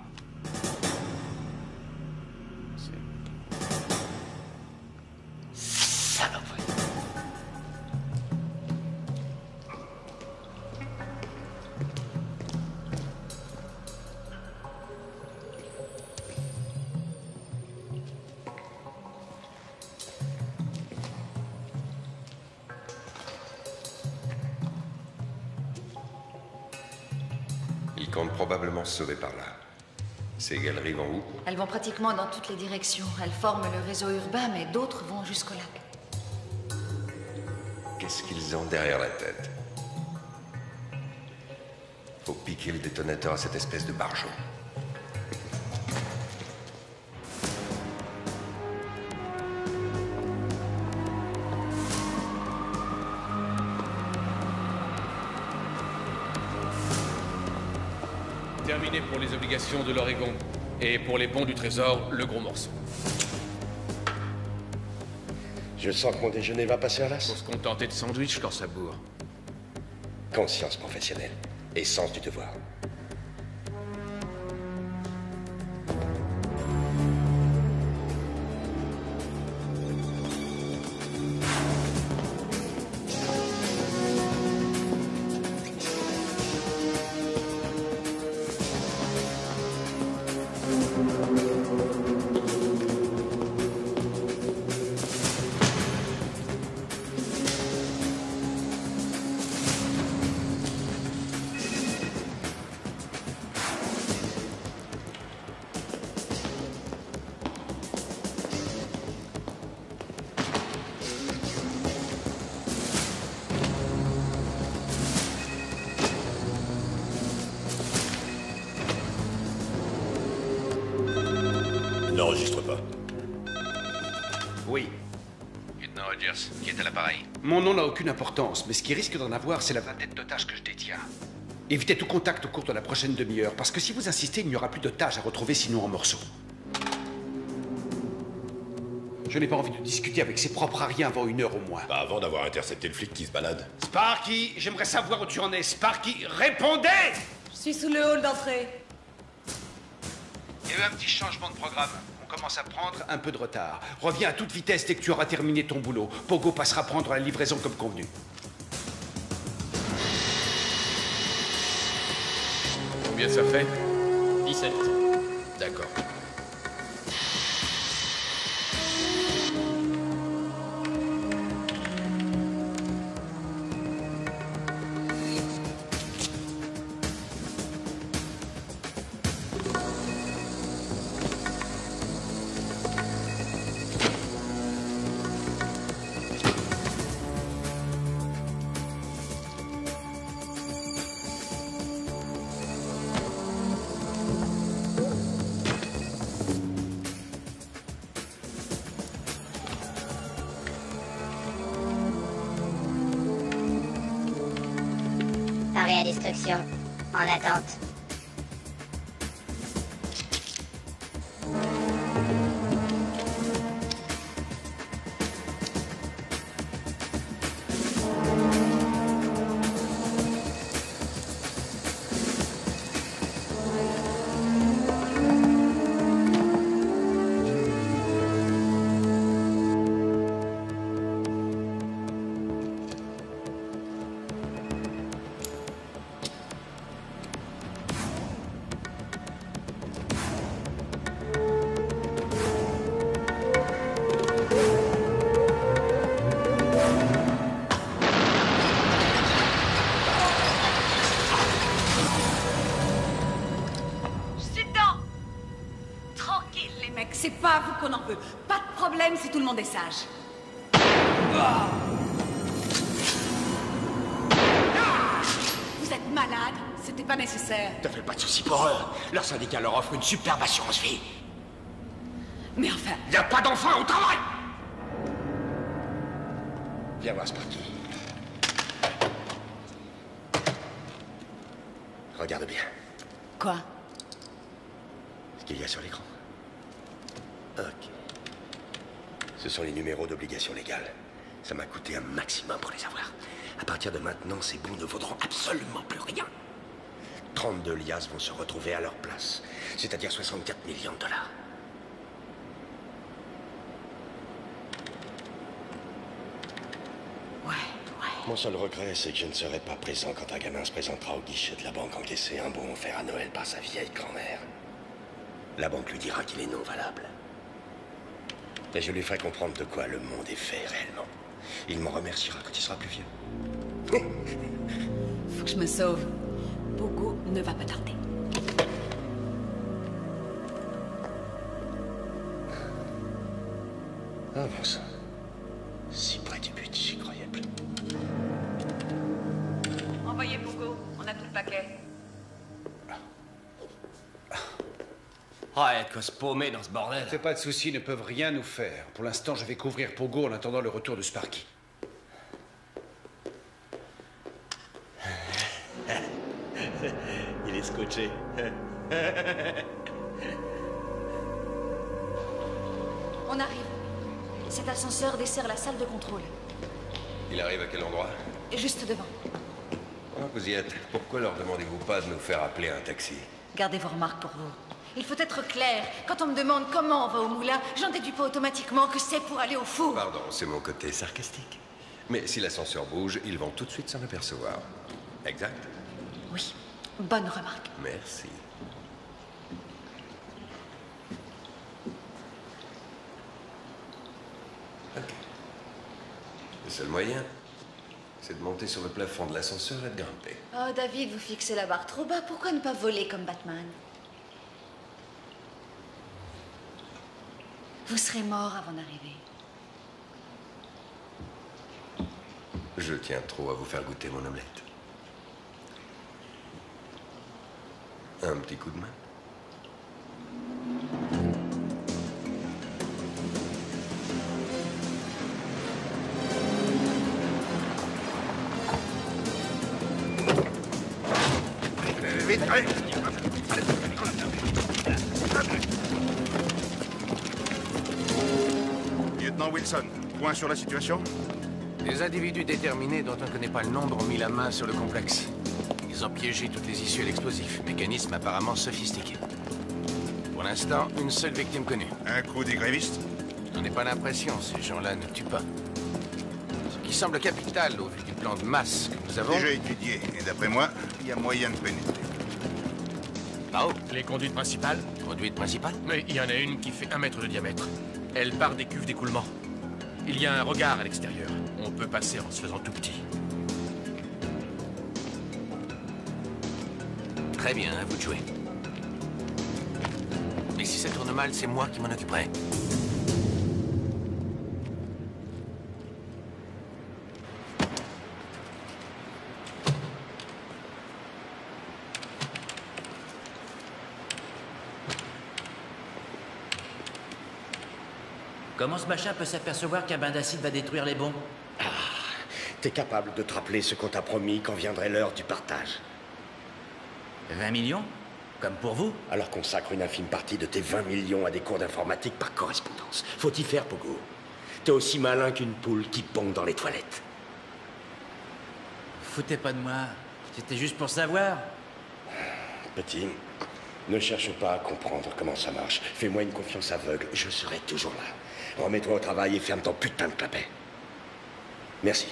Saloperie. Ils comptent probablement se sauver par là. Ces galeries vont où? Elles vont pratiquement dans toutes les directions. Elles forment le réseau urbain, mais d'autres vont jusqu'au lac. Qu'est-ce qu'ils ont derrière la tête? Faut piquer le détonateur à cette espèce de barjot. Terminé pour les obligations de l'Oregon. Et pour les ponts du Trésor, le gros morceau. Je sens que mon déjeuner va passer à l'as. Faut se contenter de sandwich quand ça bourre. Conscience professionnelle et sens du devoir. N'enregistre pas. Oui. Lieutenant Rogers, qui est à l'appareil? Mon nom n'a aucune importance, mais ce qui risque d'en avoir, c'est la vingtaine d'otages que je détiens. Évitez tout contact au cours de la prochaine demi-heure, parce que si vous insistez, il n'y aura plus d'otages à retrouver sinon en morceaux. Je n'ai pas envie de discuter avec ses propres ariens avant une heure au moins. Pas avant d'avoir intercepté le flic qui se balade. Sparky, j'aimerais savoir où tu en es. Sparky, répondez! Je suis sous le hall d'entrée. Il y a eu un petit changement de programme. On commence à prendre un peu de retard. Reviens à toute vitesse dès que tu auras terminé ton boulot. Pogo passera prendre la livraison comme convenu. Combien ça fait? dix-sept. D'accord. Arrêt à destruction. En attente. C'est pas à vous qu'on en veut. Pas de problème si tout le monde est sage. Vous êtes malade. C'était pas nécessaire. Ne fais pas de soucis pour eux. Leur syndicat leur offre une superbe assurance vie. Mais enfin... Il n'y a pas d'enfants au travail. Viens voir, Sparky. Regarde bien. Quoi? Ce qu'il y a sur l'écran. Ok. Ce sont les numéros d'obligation légale. Ça m'a coûté un maximum pour les avoir. À partir de maintenant, ces bons ne vaudront absolument plus rien. trente-deux liasses vont se retrouver à leur place. C'est-à-dire soixante-quatre millions de dollars. Ouais, ouais. Mon seul regret, c'est que je ne serai pas présent quand un gamin se présentera au guichet de la banque encaisser un bon offert à Noël par sa vieille grand-mère. La banque lui dira qu'il est non valable. Et je lui ferai comprendre de quoi le monde est fait réellement. Il m'en remerciera quand il sera plus vieux. Faut que je me sauve. Pogo ne va pas tarder. Ah bon sang. Si près du but, j'y croyais plus. Envoyez Pogo, on a tout le paquet. Ah, il y a de quoi se paumer dans ce bordel. Fais pas de soucis, ils ne peuvent rien nous faire. Pour l'instant, je vais couvrir Pogo en attendant le retour de Sparky. Il est scotché. On arrive. Cet ascenseur dessert la salle de contrôle. Il arrive à quel endroit? Juste devant. Ah, vous y êtes. Pourquoi leur demandez-vous pas de nous faire appeler un taxi? Gardez vos remarques pour vous. Il faut être clair. Quand on me demande comment on va au moulin, j'en déduis pas automatiquement que c'est pour aller au four. Pardon, c'est mon côté sarcastique. Mais si l'ascenseur bouge, ils vont tout de suite s'en apercevoir. Exact? Oui, bonne remarque. Merci. Ok. Le seul moyen, c'est de monter sur le plafond de l'ascenseur et de grimper. Oh, David, vous fixez la barre trop bas. Pourquoi ne pas voler comme Batman? Vous serez mort avant d'arriver. Je tiens trop à vous faire goûter mon omelette. Un petit coup de main. Vite, allez. Lieutenant Wilson, point sur la situation? Des individus déterminés dont on ne connaît pas le nombre ont mis la main sur le complexe. Ils ont piégé toutes les issues à l'explosif, mécanisme apparemment sophistiqué. Pour l'instant, une seule victime connue. Un coup des grévistes? On n'a pas l'impression, ces gens-là ne tuent pas. Ce qui semble capital au vu du plan de masse que nous avons... Déjà étudié, et d'après moi, il y a moyen de pénétrer. Par où? Les conduites principales? Conduite principale? Mais il y en a une qui fait un mètre de diamètre. Elle part des cuves d'écoulement. Il y a un regard à l'extérieur. On peut passer en se faisant tout petit. Très bien, à vous de jouer. Mais si ça tourne mal, c'est moi qui m'en occuperai. Comment ce machin peut s'apercevoir qu'un bain d'acide va détruire les bombes? Ah, t'es capable de te rappeler ce qu'on t'a promis quand viendrait l'heure du partage. vingt millions? Comme pour vous? Alors consacre une infime partie de tes vingt millions à des cours d'informatique par correspondance. Faut y faire, Pogo. T'es aussi malin qu'une poule qui pond dans les toilettes. Foutez pas de moi. C'était juste pour savoir. Petit, ne cherche pas à comprendre comment ça marche. Fais-moi une confiance aveugle, je serai toujours là. Remets-toi au travail et ferme ton putain de clapet. Merci.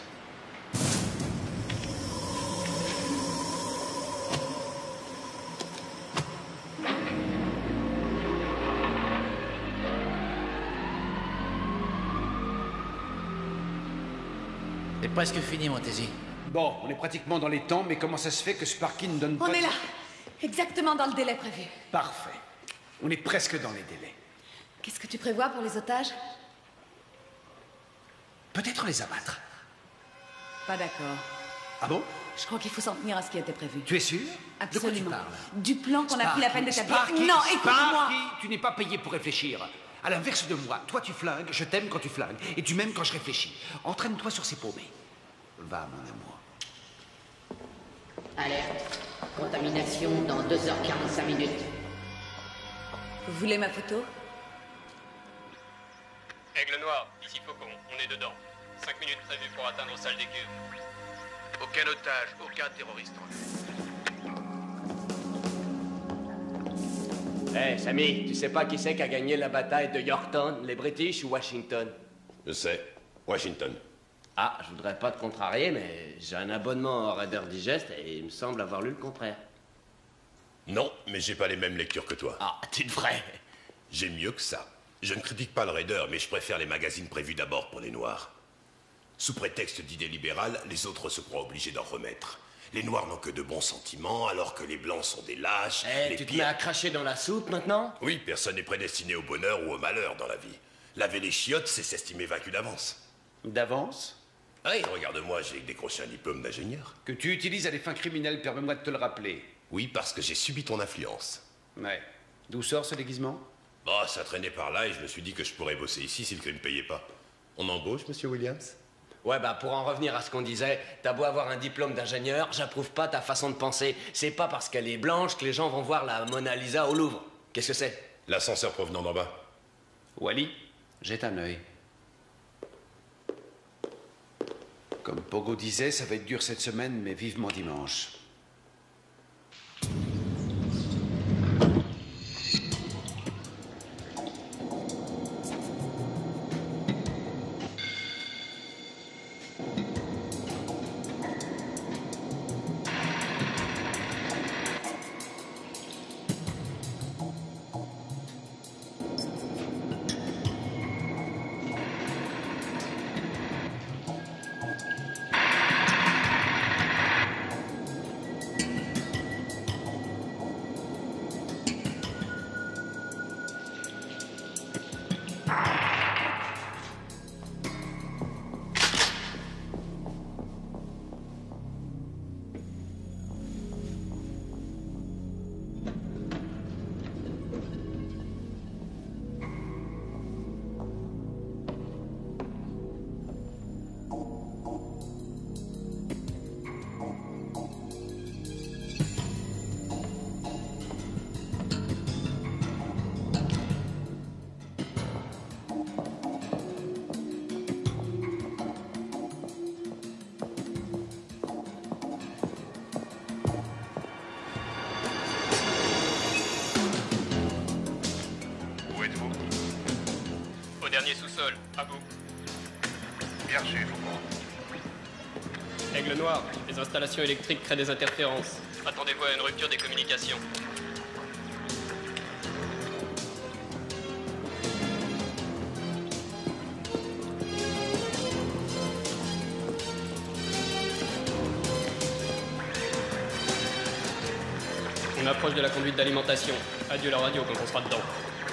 C'est presque fini, Montesi. Bon, on est pratiquement dans les temps, mais comment ça se fait que Sparky ne donne pas... On de- est là. Exactement dans le délai prévu. Parfait. On est presque dans les délais. Qu'est-ce que tu prévois pour les otages? Peut-être les abattre. Pas d'accord. Ah bon? Je crois qu'il faut s'en tenir à ce qui a été prévu. Tu es sûr? Absolument. De quoi tu parles? Du plan qu'on a pris la peine d'établir. Sparky, Non, écoute-moi. Sparky, tu n'es pas payé pour réfléchir. À l'inverse de moi, toi tu flingues, je t'aime quand tu flingues, et tu m'aimes quand je réfléchis. Entraîne-toi sur ces paumés. Va, mon amour. Alerte. Contamination dans deux heures quarante-cinq minutes. Vous voulez ma photo? Aigle noir, ici Faucon, on est dedans. Cinq minutes prévues pour atteindre salle des cuves. Aucun otage, aucun terroriste. Hé, hey, Sammy, tu sais pas qui c'est qui a gagné la bataille de Yorktown, les British ou Washington? Je sais. Washington. Ah, je voudrais pas te contrarier, mais j'ai un abonnement au Reader Digest et il me semble avoir lu le contraire. Non, mais j'ai pas les mêmes lectures que toi. Ah, tu devrais. J'ai mieux que ça. Je ne critique pas le Raider, mais je préfère les magazines prévus d'abord pour les Noirs. Sous prétexte d'idées libérales, les autres se croient obligés d'en remettre. Les Noirs n'ont que de bons sentiments, alors que les Blancs sont des lâches. Eh, les tu te pires- mets à cracher dans la soupe maintenant? Oui, personne n'est prédestiné au bonheur ou au malheur dans la vie. Laver les chiottes, c'est s'estimer vaincu d'avance. D'avance? Oui, regarde-moi, j'ai décroché un diplôme d'ingénieur. Que tu utilises à des fins criminelles, permets-moi de te le rappeler. Oui, parce que j'ai subi ton influence. Ouais. D'où sort ce déguisement? Bah, ça traînait par là et je me suis dit que je pourrais bosser ici si le crime ne payait pas. On embauche, monsieur Williams? Ouais, bah pour en revenir à ce qu'on disait, t'as beau avoir un diplôme d'ingénieur, j'approuve pas ta façon de penser. C'est pas parce qu'elle est blanche que les gens vont voir la Mona Lisa au Louvre. Qu'est-ce que c'est? L'ascenseur provenant d'en bas. Wally, jette un œil. Comme Pogo disait, ça va être dur cette semaine, mais vivement dimanche. sol. À vous. Bien reçu, Faucon. Aigle Noir, les installations électriques créent des interférences. Attendez-vous à une rupture des communications. On approche de la conduite d'alimentation. Adieu la radio quand on sera dedans.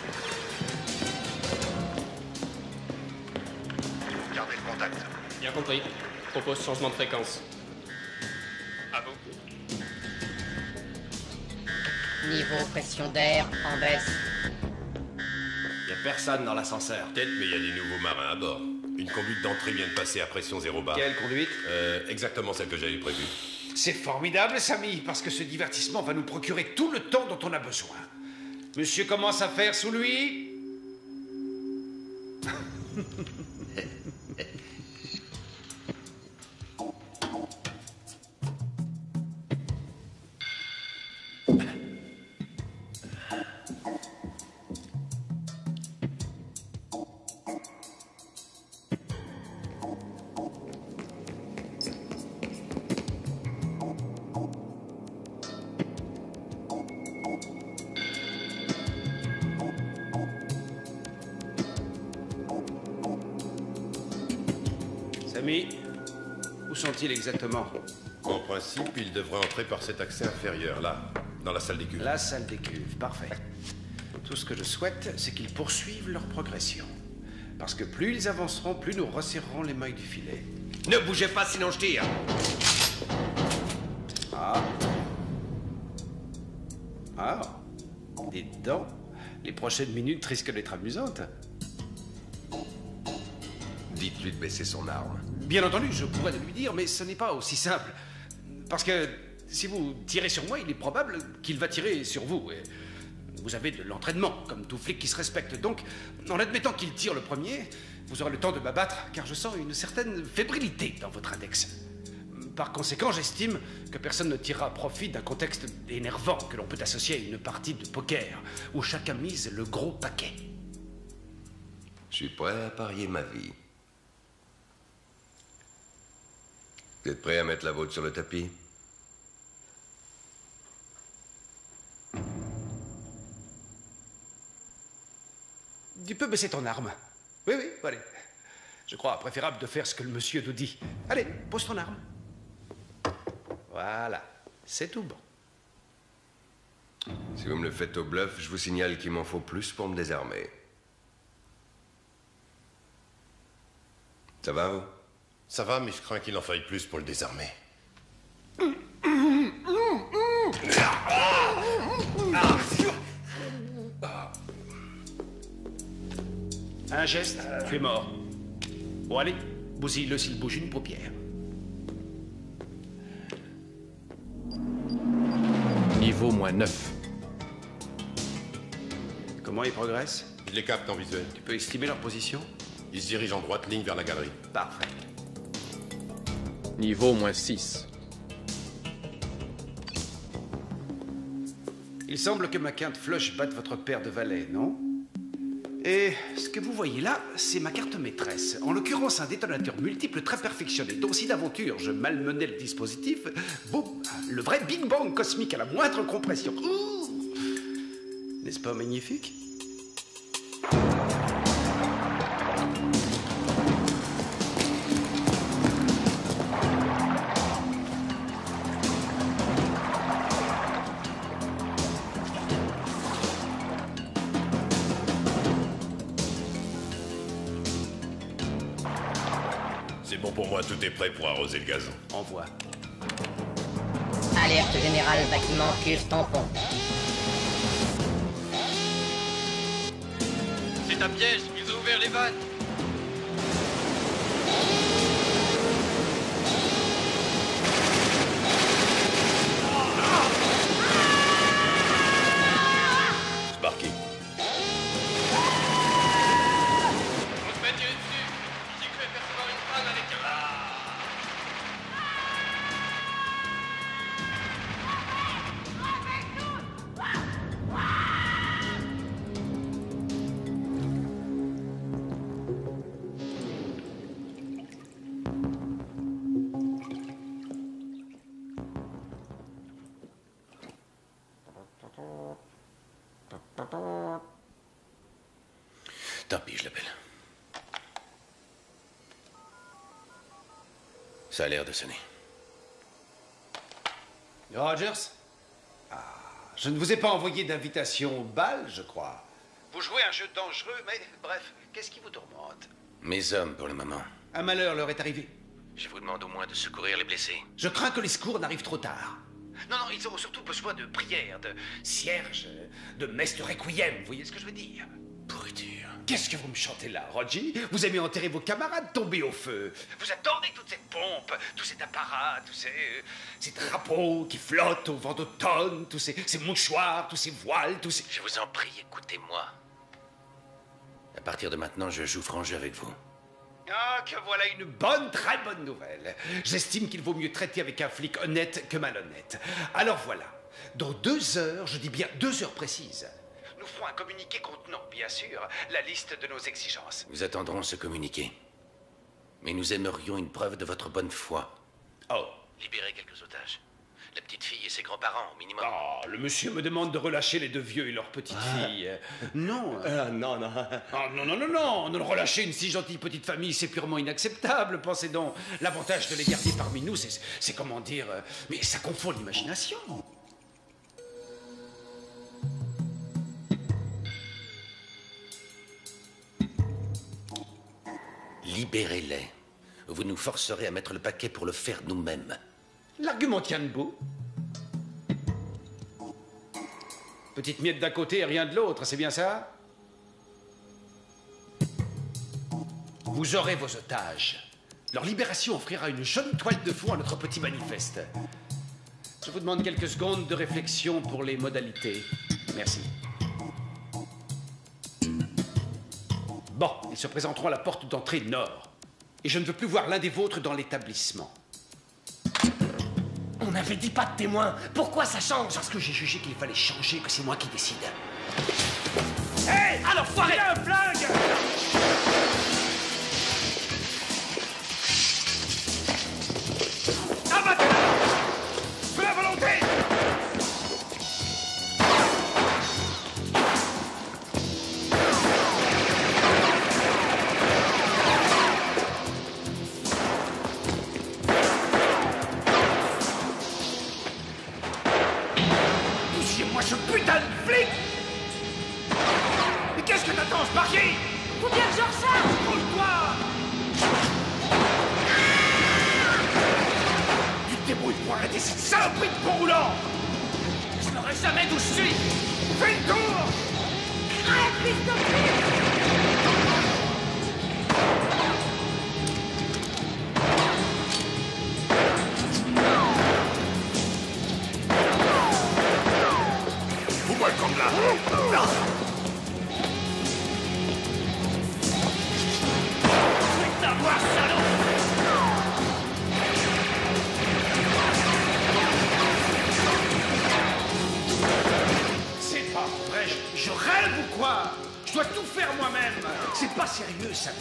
Gardez le contact. Bien compris. Propose changement de fréquence. À vous. Niveau pression d'air en baisse. Y a personne dans l'ascenseur. Peut-être, mais il y a des nouveaux marins à bord. Une conduite d'entrée vient de passer à pression zéro bar. Quelle conduite? Euh, exactement celle que j'avais prévue. C'est formidable, Samy, parce que ce divertissement va nous procurer tout le temps dont on a besoin. Monsieur commence à faire sous lui. Samy, où sont-ils exactement? En principe, ils devraient entrer par cet accès inférieur, là, dans la salle des cuves. La salle des cuves, parfait. Tout ce que je souhaite, c'est qu'ils poursuivent leur progression. Parce que plus ils avanceront, plus nous resserrerons les mailles du filet. Ne bougez pas, sinon je tire. Ah. Ah. Dites donc, les prochaines minutes risquent d'être amusantes. Dites-lui de baisser son arme. Bien entendu, je pourrais le lui dire, mais ce n'est pas aussi simple. Parce que si vous tirez sur moi, il est probable qu'il va tirer sur vous. Et vous avez de l'entraînement, comme tout flic qui se respecte. Donc, en admettant qu'il tire le premier, vous aurez le temps de m'abattre, car je sens une certaine fébrilité dans votre index. Par conséquent, j'estime que personne ne tirera profit d'un contexte énervant que l'on peut associer à une partie de poker, où chacun mise le gros paquet. Je suis prêt à parier ma vie. Vous êtes prêt à mettre la vôtre sur le tapis? Tu peux baisser ton arme. Oui, oui, allez. Je crois préférable de faire ce que le monsieur nous dit. Allez, pose ton arme. Voilà, c'est tout bon. Si vous me le faites au bluff, je vous signale qu'il m'en faut plus pour me désarmer. Ça va, vous? Ça va, mais je crains qu'il en faille plus pour le désarmer. Un geste, tu es mort. Bon, allez, bousille-le s'il bouge une paupière. Niveau moins neuf. Comment ils progressent? Je les capte en visuel. Tu peux estimer leur position? Ils se dirigent en droite ligne vers la galerie. Parfait. Niveau moins six. Il semble que ma quinte flush batte votre paire de valets, non? Et ce que vous voyez là, c'est ma carte maîtresse. En l'occurrence, un détonateur multiple très perfectionné. Donc si d'aventure je malmenais le dispositif, boum, le vrai Big Bang cosmique à la moindre compression. Ouh. N'est-ce pas magnifique? C'est bon pour moi, tout est prêt pour arroser le gazon. Envoie. Alerte générale, bâtiment cuve tampon. C'est un piège, ils ont ouvert les vannes. Sparky. On se met tirer dessus. J'ai cru apercevoir une panne avec un... Tant pis, je l'appelle. Ça a l'air de sonner. Rogers? Ah, je ne vous ai pas envoyé d'invitation au bal, je crois. Vous jouez un jeu dangereux, mais bref, qu'est-ce qui vous tourmente? Mes hommes, pour le moment. Un malheur leur est arrivé. Je vous demande au moins de secourir les blessés. Je crains que les secours n'arrivent trop tard. Non, non, ils auront surtout besoin de prières, de cierges, de messes de requiem, vous voyez ce que je veux dire? Pourriture. Qu'est-ce que vous me chantez là, Roger? Vous aimez enterrer vos camarades tombés au feu. Vous adorez toute cette pompe, tout cet apparat, tous ces, euh, ces drapeaux qui flottent au vent d'automne, tous ces, ces mouchoirs, tous ces voiles, tous ces... Je vous en prie, écoutez-moi. À partir de maintenant, je joue franc jeu avec vous. Ah, que voilà une bonne, très bonne nouvelle. J'estime qu'il vaut mieux traiter avec un flic honnête que malhonnête. Alors voilà, dans deux heures, je dis bien deux heures précises, nous ferons un communiqué contenant, bien sûr, la liste de nos exigences. Nous attendrons ce communiqué. Mais nous aimerions une preuve de votre bonne foi. Oh. Libérez quelques otages. La petite fille et ses grands-parents, au minimum. Oh, le monsieur me demande de relâcher les deux vieux et leur petite Ah. fille. Non. Euh, non, non. Oh, non, non, non, non. Ne relâcher une si gentille petite famille, c'est purement inacceptable. Pensez donc. L'avantage de les garder parmi nous, c'est, c'est comment dire... euh, Mais ça confond l'imagination. Libérez-les. Vous nous forcerez à mettre le paquet pour le faire nous-mêmes. L'argument tient debout. Petite miette d'un côté et rien de l'autre, c'est bien ça? Vous aurez vos otages. Leur libération offrira une jolie toile de fond à notre petit manifeste. Je vous demande quelques secondes de réflexion pour les modalités. Merci. Bon, ils se présenteront à la porte d'entrée nord. Et je ne veux plus voir l'un des vôtres dans l'établissement. On n'avait dit pas de témoin. Pourquoi ça change? Parce que j'ai jugé qu'il fallait changer, que c'est moi qui décide. Hé hey, alors, foiré un flingue. Abattez-le! Feu à volonté! Poussiez-moi ce putain de flic! Mais qu'est-ce que t'attends, Sparky? Faut bien que je recharge! Bouge-toi! Tu te débrouilles pour arrêter cette saloperie de pont roulant! Je n'aurai jamais d'où je suis. Fais le tour! Crève, fils de pute! Fous-moi le camp de là. T'avoir, salaud! C'est pas vrai, je, je rêve ou quoi? Je dois tout faire moi-même. C'est pas sérieux, ça.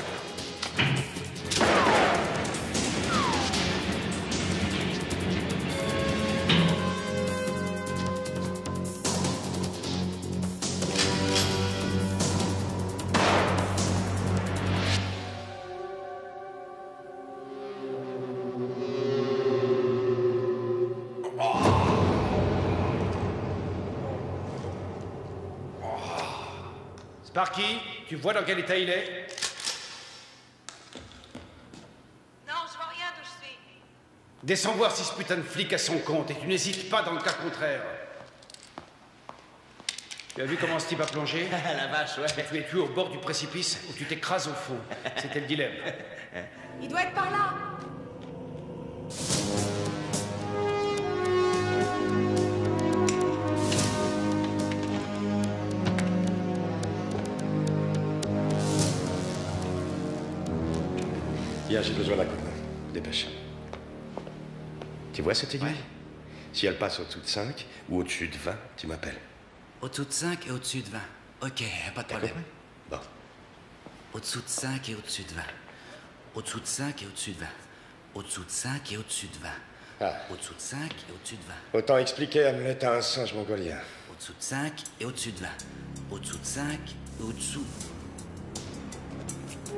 Sparky, tu vois dans quel état il est? Non, je vois rien d'où je suis. Descends voir si ce putain de flic a son compte et tu n'hésites pas dans le cas contraire. Tu as vu comment ce type a plongé? La vache, ouais. Tu es tué au bord du précipice ou tu t'écrases au fond. C'était le dilemme. Il doit être par là. Tiens, j'ai besoin d'un coup de main. Dépêche. Tu vois cette aiguille? Ouais. Si elle passe au-dessous de cinq ou au-dessus de vingt, tu m'appelles. Au-dessous de cinq et au-dessus de vingt. Ok, pas de T'as problème. compris? Bon. Au-dessous de cinq et au-dessus de vingt. Au-dessous de cinq et au-dessus de vingt. Au-dessous de cinq et au-dessus de vingt. Ah. Au-dessous de cinq et au-dessus de vingt. Autant expliquer Hamlet à un singe mongolien. Au-dessous de cinq et au-dessus de vingt. Au-dessous de cinq et au-dessous...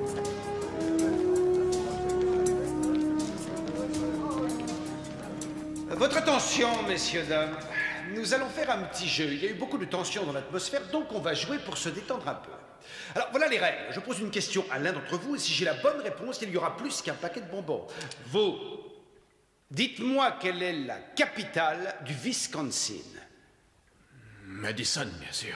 Votre attention, messieurs, dames. Nous allons faire un petit jeu. Il y a eu beaucoup de tension dans l'atmosphère, donc on va jouer pour se détendre un peu. Alors, voilà les règles. Je pose une question à l'un d'entre vous, et si j'ai la bonne réponse, il y aura plus qu'un paquet de bonbons. Vous, dites-moi quelle est la capitale du Wisconsin. Madison, bien sûr.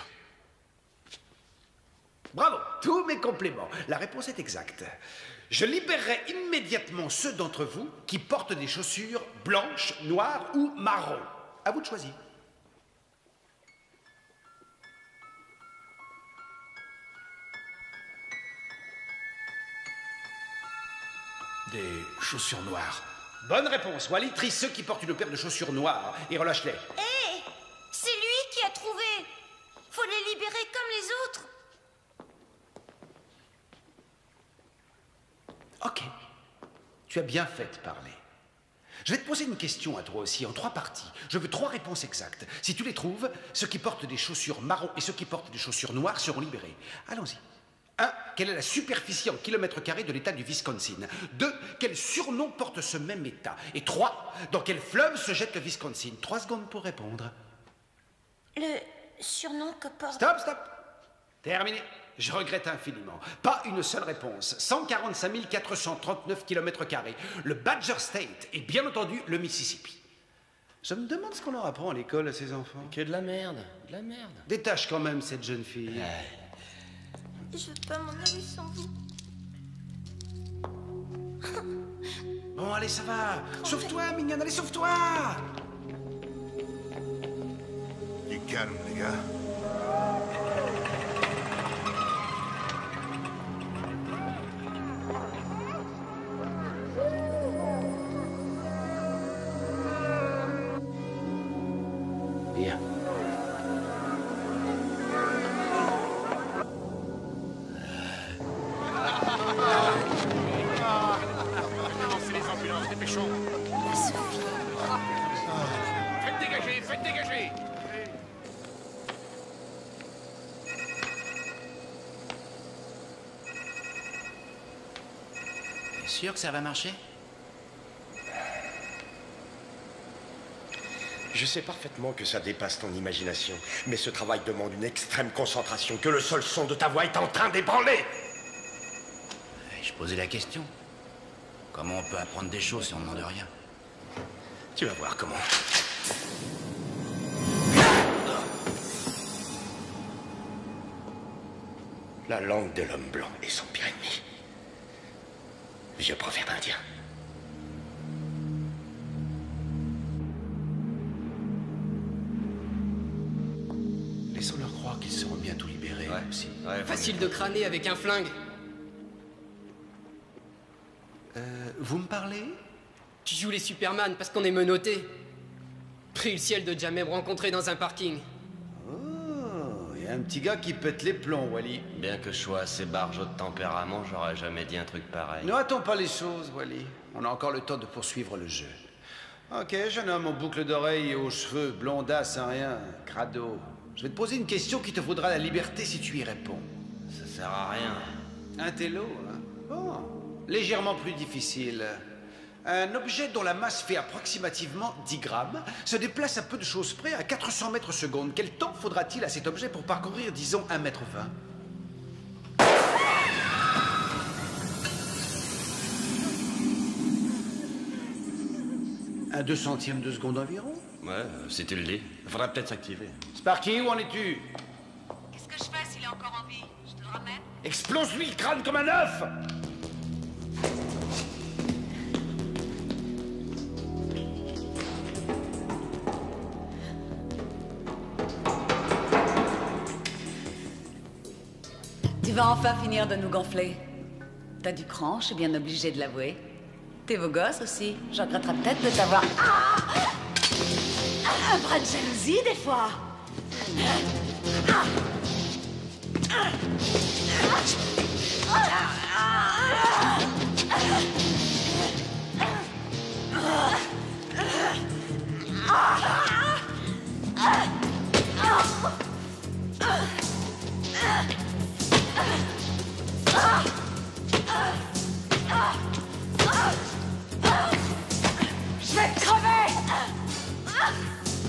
Bravo, tous mes compliments. La réponse est exacte. Je libérerai immédiatement ceux d'entre vous qui portent des chaussures blanches, noires ou marron. À vous de choisir. Des chaussures noires. Bonne réponse. Wally, trie ceux qui portent une paire de chaussures noires et relâche-les. Hé, c'est lui qui a trouvé. Faut les libérer comme les autres. Ok. Tu as bien fait de parler. Je vais te poser une question à toi aussi, en trois parties. Je veux trois réponses exactes. Si tu les trouves, ceux qui portent des chaussures marron et ceux qui portent des chaussures noires seront libérés. Allons-y. un. Quelle est la superficie en kilomètres carrés de l'État du Wisconsin? deux. Quel surnom porte ce même État? Et trois. Dans quel fleuve se jette le Wisconsin? Trois secondes pour répondre. Le surnom que porte... Stop, stop. Terminé. Je regrette infiniment. Pas une seule réponse. cent quarante-cinq mille quatre cent trente-neuf kilomètres carrés. Le Badger State et bien entendu le Mississippi. Je me demande ce qu'on leur apprend à l'école à ces enfants. Que de la merde, de la merde. Détache quand même cette jeune fille. Je veux pas m'en aller sans vous. Bon, allez, ça va. Sauve-toi, mignonne, allez, sauve-toi. Du calme, les gars. Bien. Lancez les ambulances, dépêchons. La Sophie. Faites dégager, faites dégager. T'es sûr que ça va marcher? Je sais parfaitement que ça dépasse ton imagination, mais ce travail demande une extrême concentration que le seul son de ta voix est en train d'ébranler. Je posais la question. Comment on peut apprendre des choses si on ne demande rien? Tu vas voir comment. La langue de l'homme blanc est son pire ennemi. Vieux proverbe indien. Laissons-leur croire qu'ils seront bientôt libérés. Ouais, aussi. Ouais, facile de crâner avec un flingue. Euh, vous me parlez? Tu joues les Superman parce qu'on est menotté. Pris le ciel de jamais me rencontrer dans un parking. Oh, il y a un petit gars qui pète les plombs, Wally. Bien que je sois assez barjot de tempérament, j'aurais jamais dit un truc pareil. Ne hâtons pas les choses, Wally. On a encore le temps de poursuivre le jeu. Ok, jeune homme aux boucles d'oreilles et aux cheveux, blondasse, hein, rien, crado. Je vais te poser une question qui te vaudra la liberté si tu y réponds. Ça sert à rien. Un télo, hein? Bon, légèrement plus difficile. Un objet dont la masse fait approximativement dix grammes se déplace à peu de choses près à quatre cents mètres secondes. Quel temps faudra-t-il à cet objet pour parcourir, disons, un mètre vingt? Un deux centièmes de seconde environ? Ouais, si tu le dis. Faudrait peut-être s'activer. Sparky, où en es-tu? Qu'est-ce que je fais s'il est encore en vie? Je te le ramène? Explose-lui le crâne comme un œuf! Tu vas enfin finir de nous gonfler. T'as du cran, je suis bien obligée de l'avouer. T'es beau gosse aussi. Je regretterai peut-être de t'avoir... Ah! Un bras de jalousie, des fois.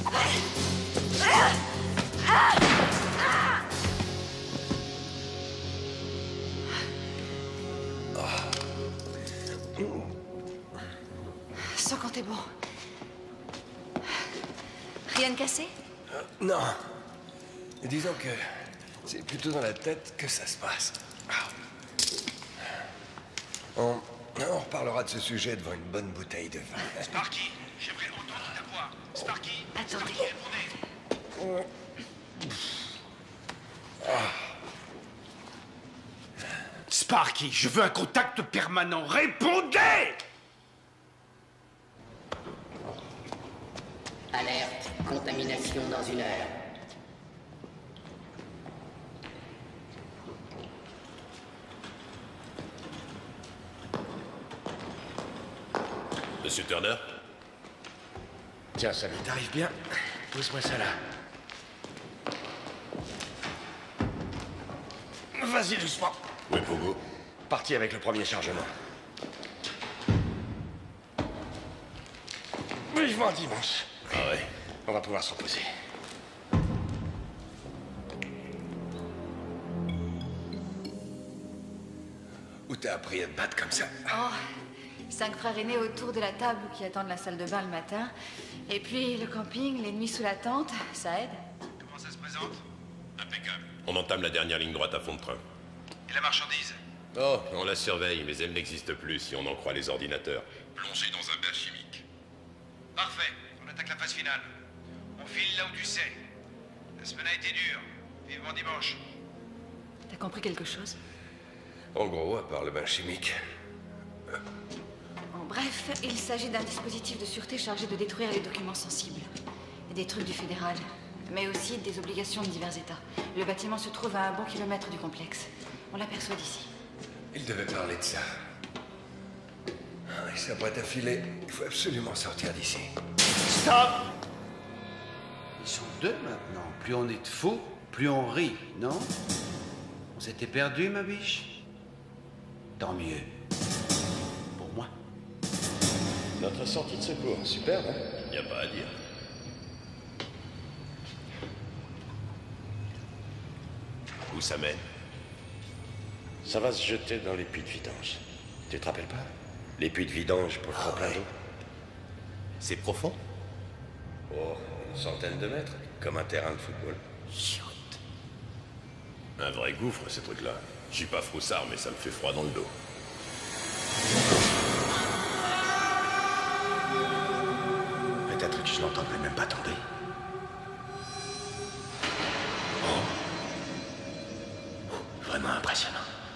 Sans compter bon. Rien de cassé? Euh, non. Disons que c'est plutôt dans la tête que ça se passe. On, on reparlera de ce sujet devant une bonne bouteille de vin. Sparky, j'aimerais entendre ta voix. Sparky, attendez. Oh. Sparky, je veux un contact permanent. Répondez! Alerte, contamination dans une heure. Monsieur Turner? Tiens, salut. T'arrives bien? Pousse-moi ça là. Vas-y, doucement. Oui, Pogo. Parti avec le premier chargement. Vivement dimanche. Ah ouais? On va pouvoir se reposer. Où t'as appris à te battre comme ça? Oh, cinq frères aînés autour de la table qui attendent la salle de bain le matin. Et puis le camping, les nuits sous la tente, ça aide. Comment ça se présente? Impeccable. On entame la dernière ligne droite à fond de train. Et la marchandise? Oh, on la surveille, mais elle n'existe plus si on en croit les ordinateurs. Plongée dans un bain chimique. Parfait, on attaque la phase finale. On file là où tu sais. La semaine a été dure. Vivement dimanche. T'as compris quelque chose? En gros, à part le bain chimique. En bref, il s'agit d'un dispositif de sûreté chargé de détruire les documents sensibles. Des trucs du fédéral, mais aussi des obligations de divers États. Le bâtiment se trouve à un bon kilomètre du complexe. On l'aperçoit d'ici. Il devait parler de ça. Ah, il s'apprête à filer. Il faut absolument sortir d'ici. Stop! Ils sont deux maintenant. Plus on est de fous, plus on rit, non? On s'était perdu, ma biche? Tant mieux. Pour moi. Notre sortie de secours, super, hein? Y a pas à dire. Où ça mène? Ça va se jeter dans les puits de vidange. Tu te rappelles pas? Les puits de vidange pour le Ah, plein ouais. d'eau. C'est profond? Oh, une centaine de mètres, comme un terrain de football. Un vrai gouffre, ces trucs-là. Je suis pas froussard, mais ça me fait froid dans le dos. Peut-être que je n'entendrai même pas tomber. Oh. Vraiment impressionnant.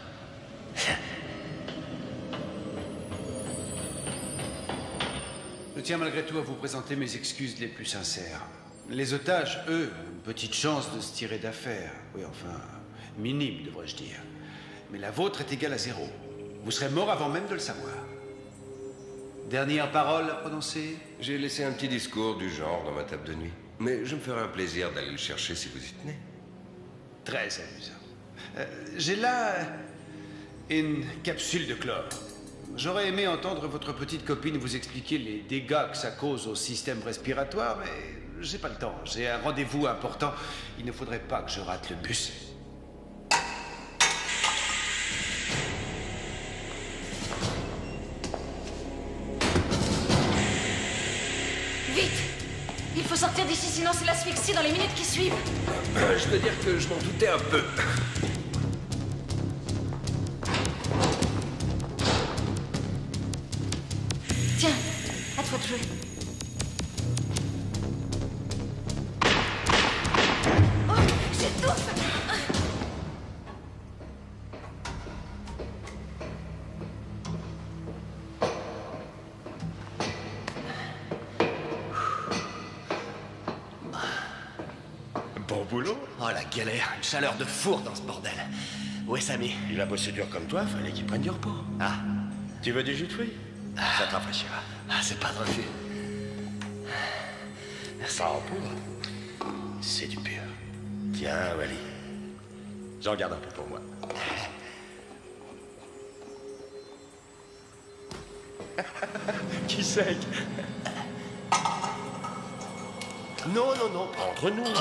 Je tiens malgré tout à vous présenter mes excuses les plus sincères. Les otages, eux, ont une petite chance de se tirer d'affaire. Oui, enfin, minime, devrais-je dire. Mais la vôtre est égale à zéro. Vous serez mort avant même de le savoir. Dernière parole à prononcer? J'ai laissé un petit discours du genre dans ma table de nuit. Mais je me ferai un plaisir d'aller le chercher si vous y tenez. Très amusant. Euh, J'ai là une capsule de chlore. J'aurais aimé entendre votre petite copine vous expliquer les dégâts que ça cause au système respiratoire, mais j'ai pas le temps. J'ai un rendez-vous important. Il ne faudrait pas que je rate le bus. Vite! Il faut sortir d'ici, sinon c'est l'asphyxie dans les minutes qui suivent. Je veux dire que je m'en doutais un peu. Tiens, à toi de jouer. Oh, j'étouffe! Bon boulot. Oh la galère, une chaleur de four dans ce bordel. Où est Samy? Il a bossé dur comme toi, fallait qu'il prenne du repos. Ah. Tu veux du jus de fruits? Ça te rafraîchira. Ah, c'est pas de refus. Ça en poudre. C'est du pur. Tiens, Wally. J'en garde un peu pour moi. Qui c'est? Non, non, non, pas entre nous.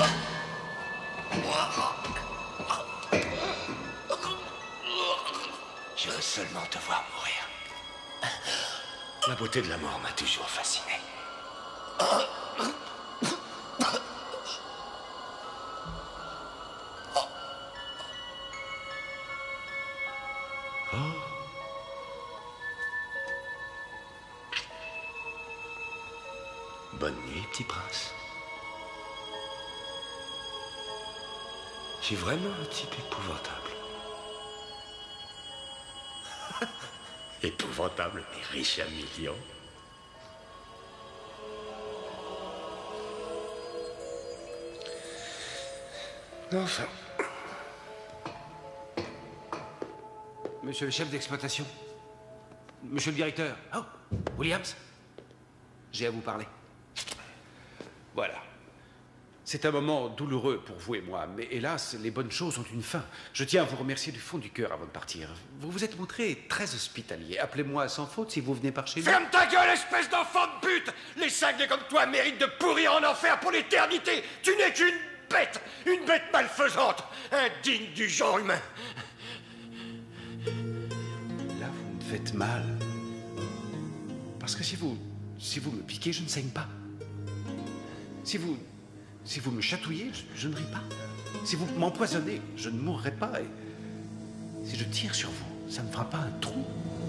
Je veux seulement te voir mourir. La beauté de la mort m'a toujours fasciné. Bonne nuit, petit prince. J'ai vraiment un type épouvantable. Épouvantable, mais riche à millions. Enfin. Monsieur le chef d'exploitation. Monsieur le directeur. Oh, Williams. J'ai à vous parler. Voilà. C'est un moment douloureux pour vous et moi, mais hélas, les bonnes choses ont une fin. Je tiens à vous remercier du fond du cœur avant de partir. Vous vous êtes montré très hospitalier. Appelez-moi sans faute si vous venez par chez nous. Ferme ta gueule, espèce d'enfant de pute! Les cinglés comme toi méritent de pourrir en enfer pour l'éternité! Tu n'es qu'une bête! Une bête malfaisante! Indigne du genre humain! Là, vous me faites mal. Parce que si vous... si vous me piquez, je ne saigne pas. Si vous... Si vous me chatouillez, je, je ne ris pas. Si vous m'empoisonnez, je ne mourrai pas. Et si je tire sur vous, ça ne fera pas un trou.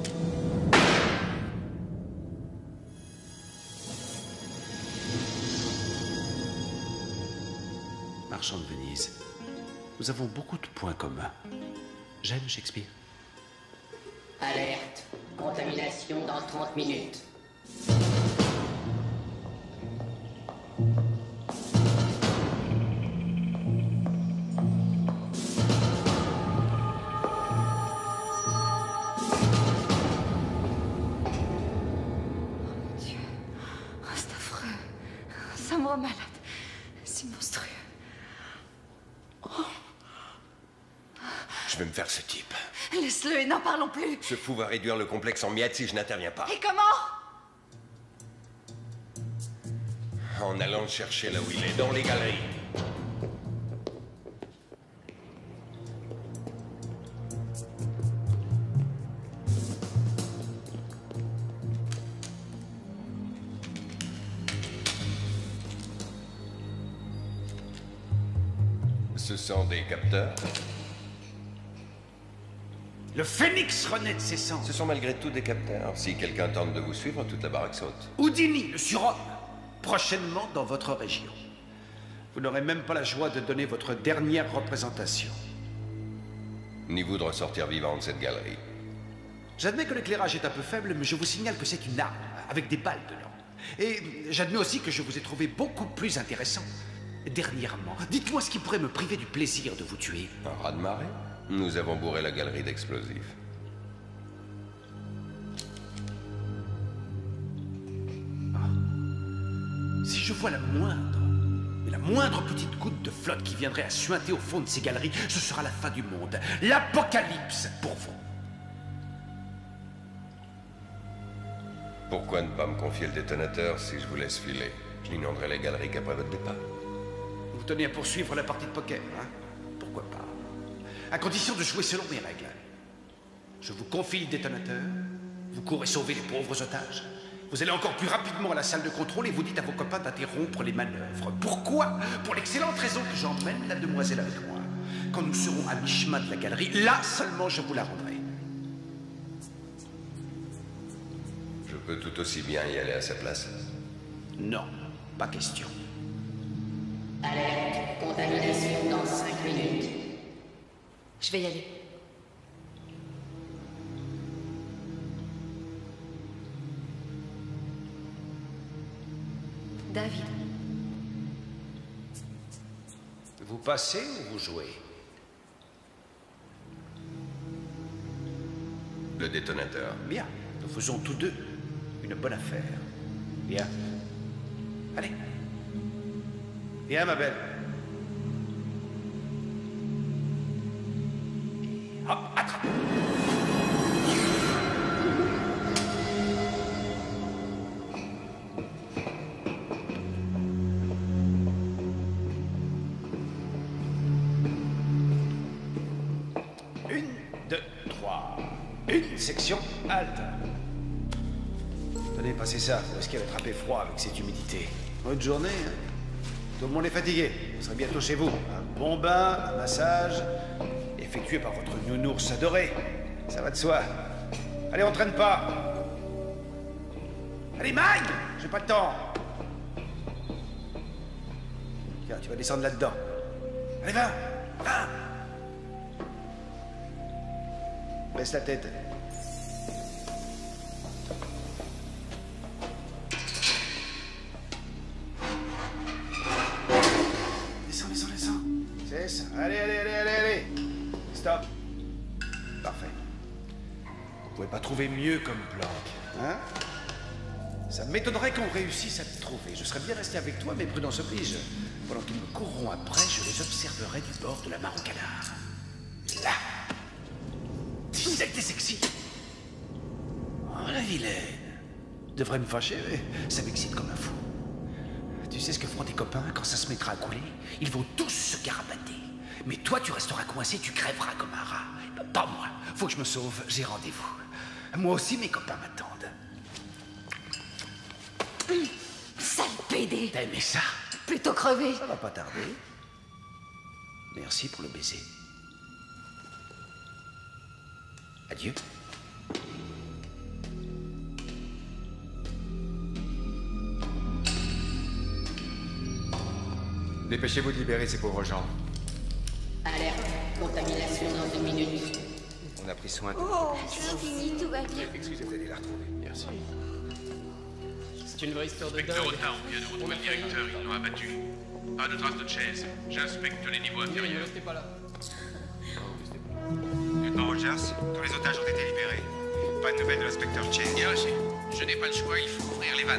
Marchand de Venise, nous avons beaucoup de points communs. J'aime Shakespeare. Alerte. Contamination dans trente minutes. Ça me rend malade. C'est monstrueux. Oh. Je vais me faire ce type. Laisse-le et n'en parlons plus. Ce fou va réduire le complexe en miettes si je n'interviens pas. Et comment? En allant le chercher là où il est, dans les galeries. Ce sont des capteurs. Le phénix renaît de ses cendres. Ce sont malgré tout des capteurs. Si quelqu'un tente de vous suivre, toute la baraque saute. Houdini, le surhomme, prochainement dans votre région. Vous n'aurez même pas la joie de donner votre dernière représentation. Ni vous de ressortir vivant de cette galerie. J'admets que l'éclairage est un peu faible, mais je vous signale que c'est une arme, avec des balles dedans. Et j'admets aussi que je vous ai trouvé beaucoup plus intéressant. Dernièrement, dites-moi ce qui pourrait me priver du plaisir de vous tuer. Un raz-de-marée? Nous avons bourré la galerie d'explosifs. Ah. Si je vois la moindre, mais la moindre petite goutte de flotte qui viendrait à suinter au fond de ces galeries, ce sera la fin du monde. L'apocalypse pour vous. Pourquoi ne pas me confier le détonateur si je vous laisse filer? Je n'inonderai les galeries qu'après votre départ. Vous tenez à poursuivre la partie de poker, hein? Pourquoi pas? À condition de jouer selon mes règles. Je vous confie le détonateur, vous courez sauver les pauvres otages, vous allez encore plus rapidement à la salle de contrôle et vous dites à vos copains d'interrompre les manœuvres. Pourquoi? Pour l'excellente raison que j'emmène la demoiselle avec moi. Quand nous serons à mi-chemin de la galerie, là seulement je vous la rendrai. Je peux tout aussi bien y aller à sa place. Non, pas question. Alerte. Contamination dans cinq minutes. Je vais y aller. David. Vous passez ou vous jouez? Le détonateur. Bien, nous faisons tous deux une bonne affaire. Bien. Allez. Viens, ma belle. Hop, attrape. Une section halte. Tenez, passez ça. Vous risquez d'attraper froid avec cette humidité. Bonne journée, hein. Tout le monde est fatigué. Vous serez bientôt chez vous. Un bon bain, un massage, effectué par votre nounours adoré. Ça va de soi. Allez, on traîne pas. Allez, Mike! J'ai pas le temps. Tiens, tu vas descendre là-dedans. Allez, va! Va! Baisse la tête. Descends, descends, descends. C'est ça. Allez, allez, allez, allez, allez. Stop. Parfait. Vous pouvez pas trouver mieux comme planque, hein? Ça m'étonnerait qu'on réussisse à te trouver. Je serais bien resté avec toi, mais prudence oblige. Pendant qu'ils me courront après, je les observerai du bord de la mare au canard. Là. Tu disais que t'es sexy. Oh, la vilaine. Devrait me fâcher, mais ça m'excite comme un fou. Tu sais ce que feront tes copains quand ça se mettra à couler? Ils vont tous se carapater. Mais toi, tu resteras coincé, tu crèveras comme un rat. Pas moi. Faut que je me sauve, j'ai rendez-vous. Moi aussi, mes copains m'attendent. Hum, sale pédé. T'as aimé ça? Plutôt crevé. Ça va pas tarder. Merci pour le baiser. Adieu. Dépêchez-vous de libérer ces pauvres gens. Alerte, contamination dans une minute. On a pris soin de... Oh, c'est fini, tout va bien. Excusez, vous allez la retrouver. Merci. C'est une vraie histoire de dingue. Inspecteur Otard, on vient de retrouver le directeur, ils l'ont abattu. Pas de traces de chaise. J'inspecte les niveaux inférieurs. Restez pas là. Lieutenant Rogers, tous les otages ont été libérés. Pas de nouvelles de l'inspecteur Chase. Bien reçu. Je n'ai pas le choix, il faut ouvrir les vannes.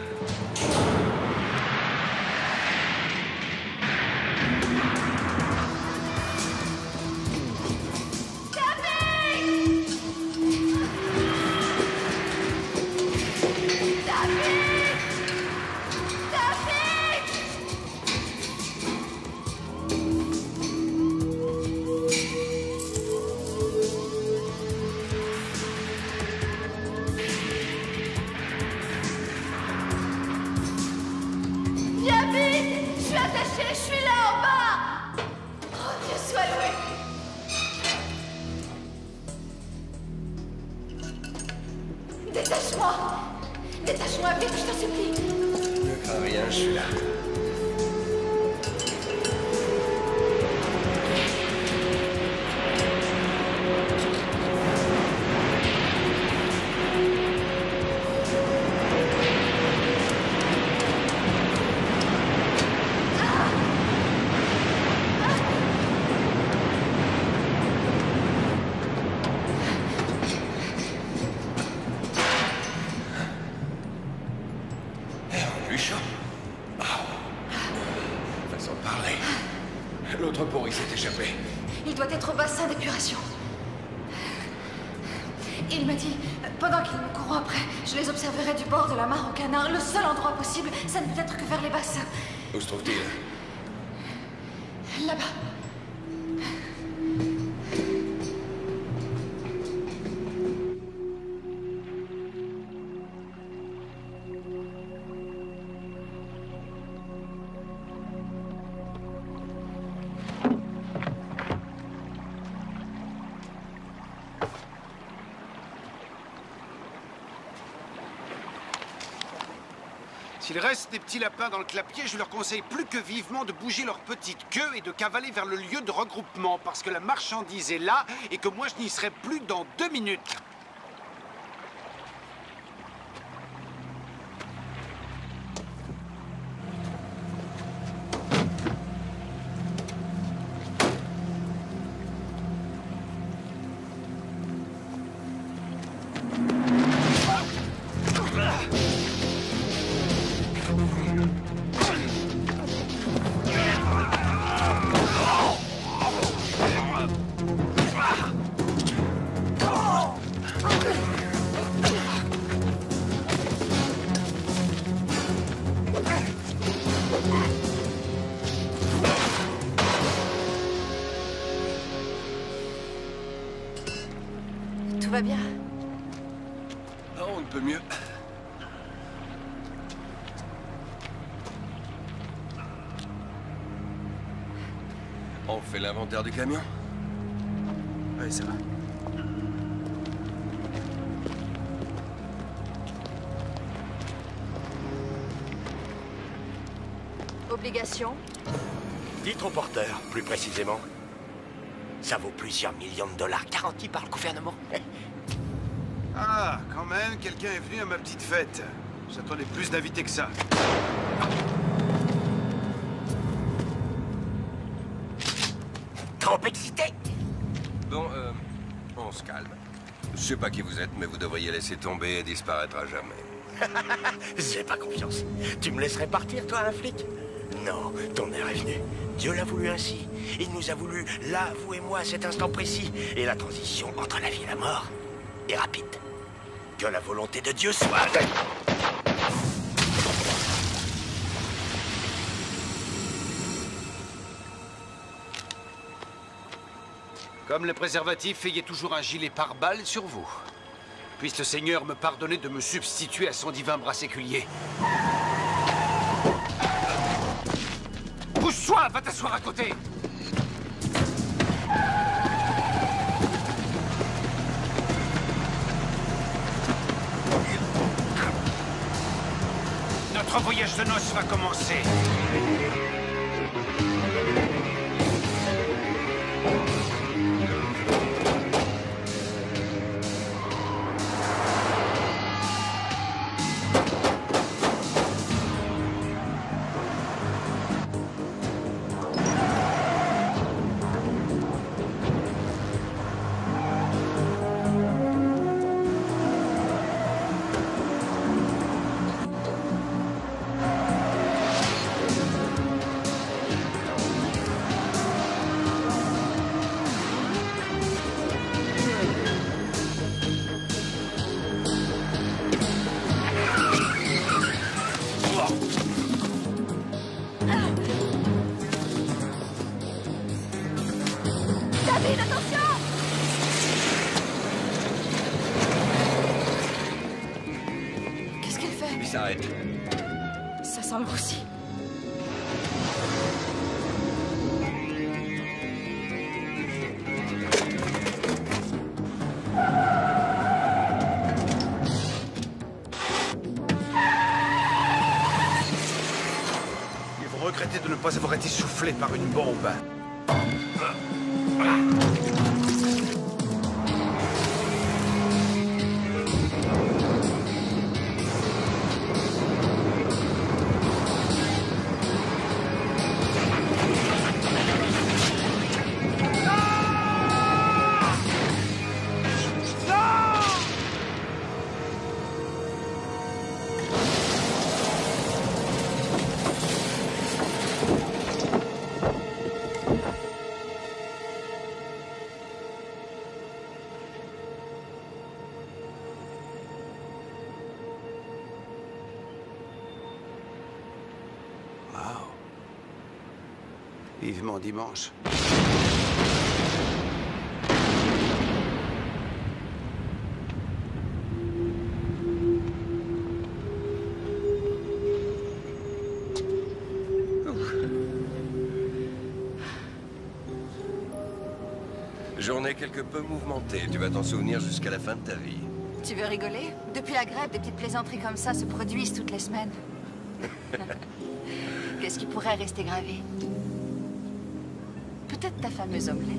Détache-moi! Détache-moi vite, je t'en supplie! Ne crains rien, je suis là. L'autre pour, il s'est échappé. Il doit être au bassin d'épuration. Il m'a dit, pendant qu'ils me courront après, je les observerai du bord de la mare au canard. Le seul endroit possible, ça ne peut être que vers les bassins. Où se trouve-t-il? Là-bas. S'il reste des petits lapins dans le clapier, je leur conseille plus que vivement de bouger leur petite queue et de cavaler vers le lieu de regroupement, parce que la marchandise est là et que moi je n'y serai plus dans deux minutes. Tout va bien? peu mieux. On fait l'inventaire du camion? Oui, ça va. Obligation. Dites au porteur, plus précisément. Ça vaut plusieurs millions de dollars garantis par le gouvernement. Ah, quand même, quelqu'un est venu à ma petite fête. J'attendais plus d'invités que ça. Trop excité. Bon, euh, on se calme. Je sais pas qui vous êtes, mais vous devriez laisser tomber et disparaître à jamais. J'ai pas confiance. Tu me laisserais partir, toi, un flic? Non, ton heure est venue. Dieu l'a voulu ainsi. Il nous a voulu, là, vous et moi, à cet instant précis. Et la transition entre la vie et la mort est rapide. Que la volonté de Dieu soit... Comme le préservatif, ayez toujours un gilet pare-balles sur vous. Puisse le Seigneur me pardonner de me substituer à son divin bras séculier. Pousse-toi, va t'asseoir à côté. Notre voyage de noces va commencer. S'arrête. Ça semble aussi. Et vous regrettez de ne pas avoir été soufflé par une bombe. Vivement dimanche. Journée quelque peu mouvementée. Tu vas t'en souvenir jusqu'à la fin de ta vie. Tu veux rigoler? Depuis la grève, des petites plaisanteries comme ça se produisent toutes les semaines. Qu'est-ce qui pourrait rester gravé? Peut-être ta fameuse omelette.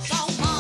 So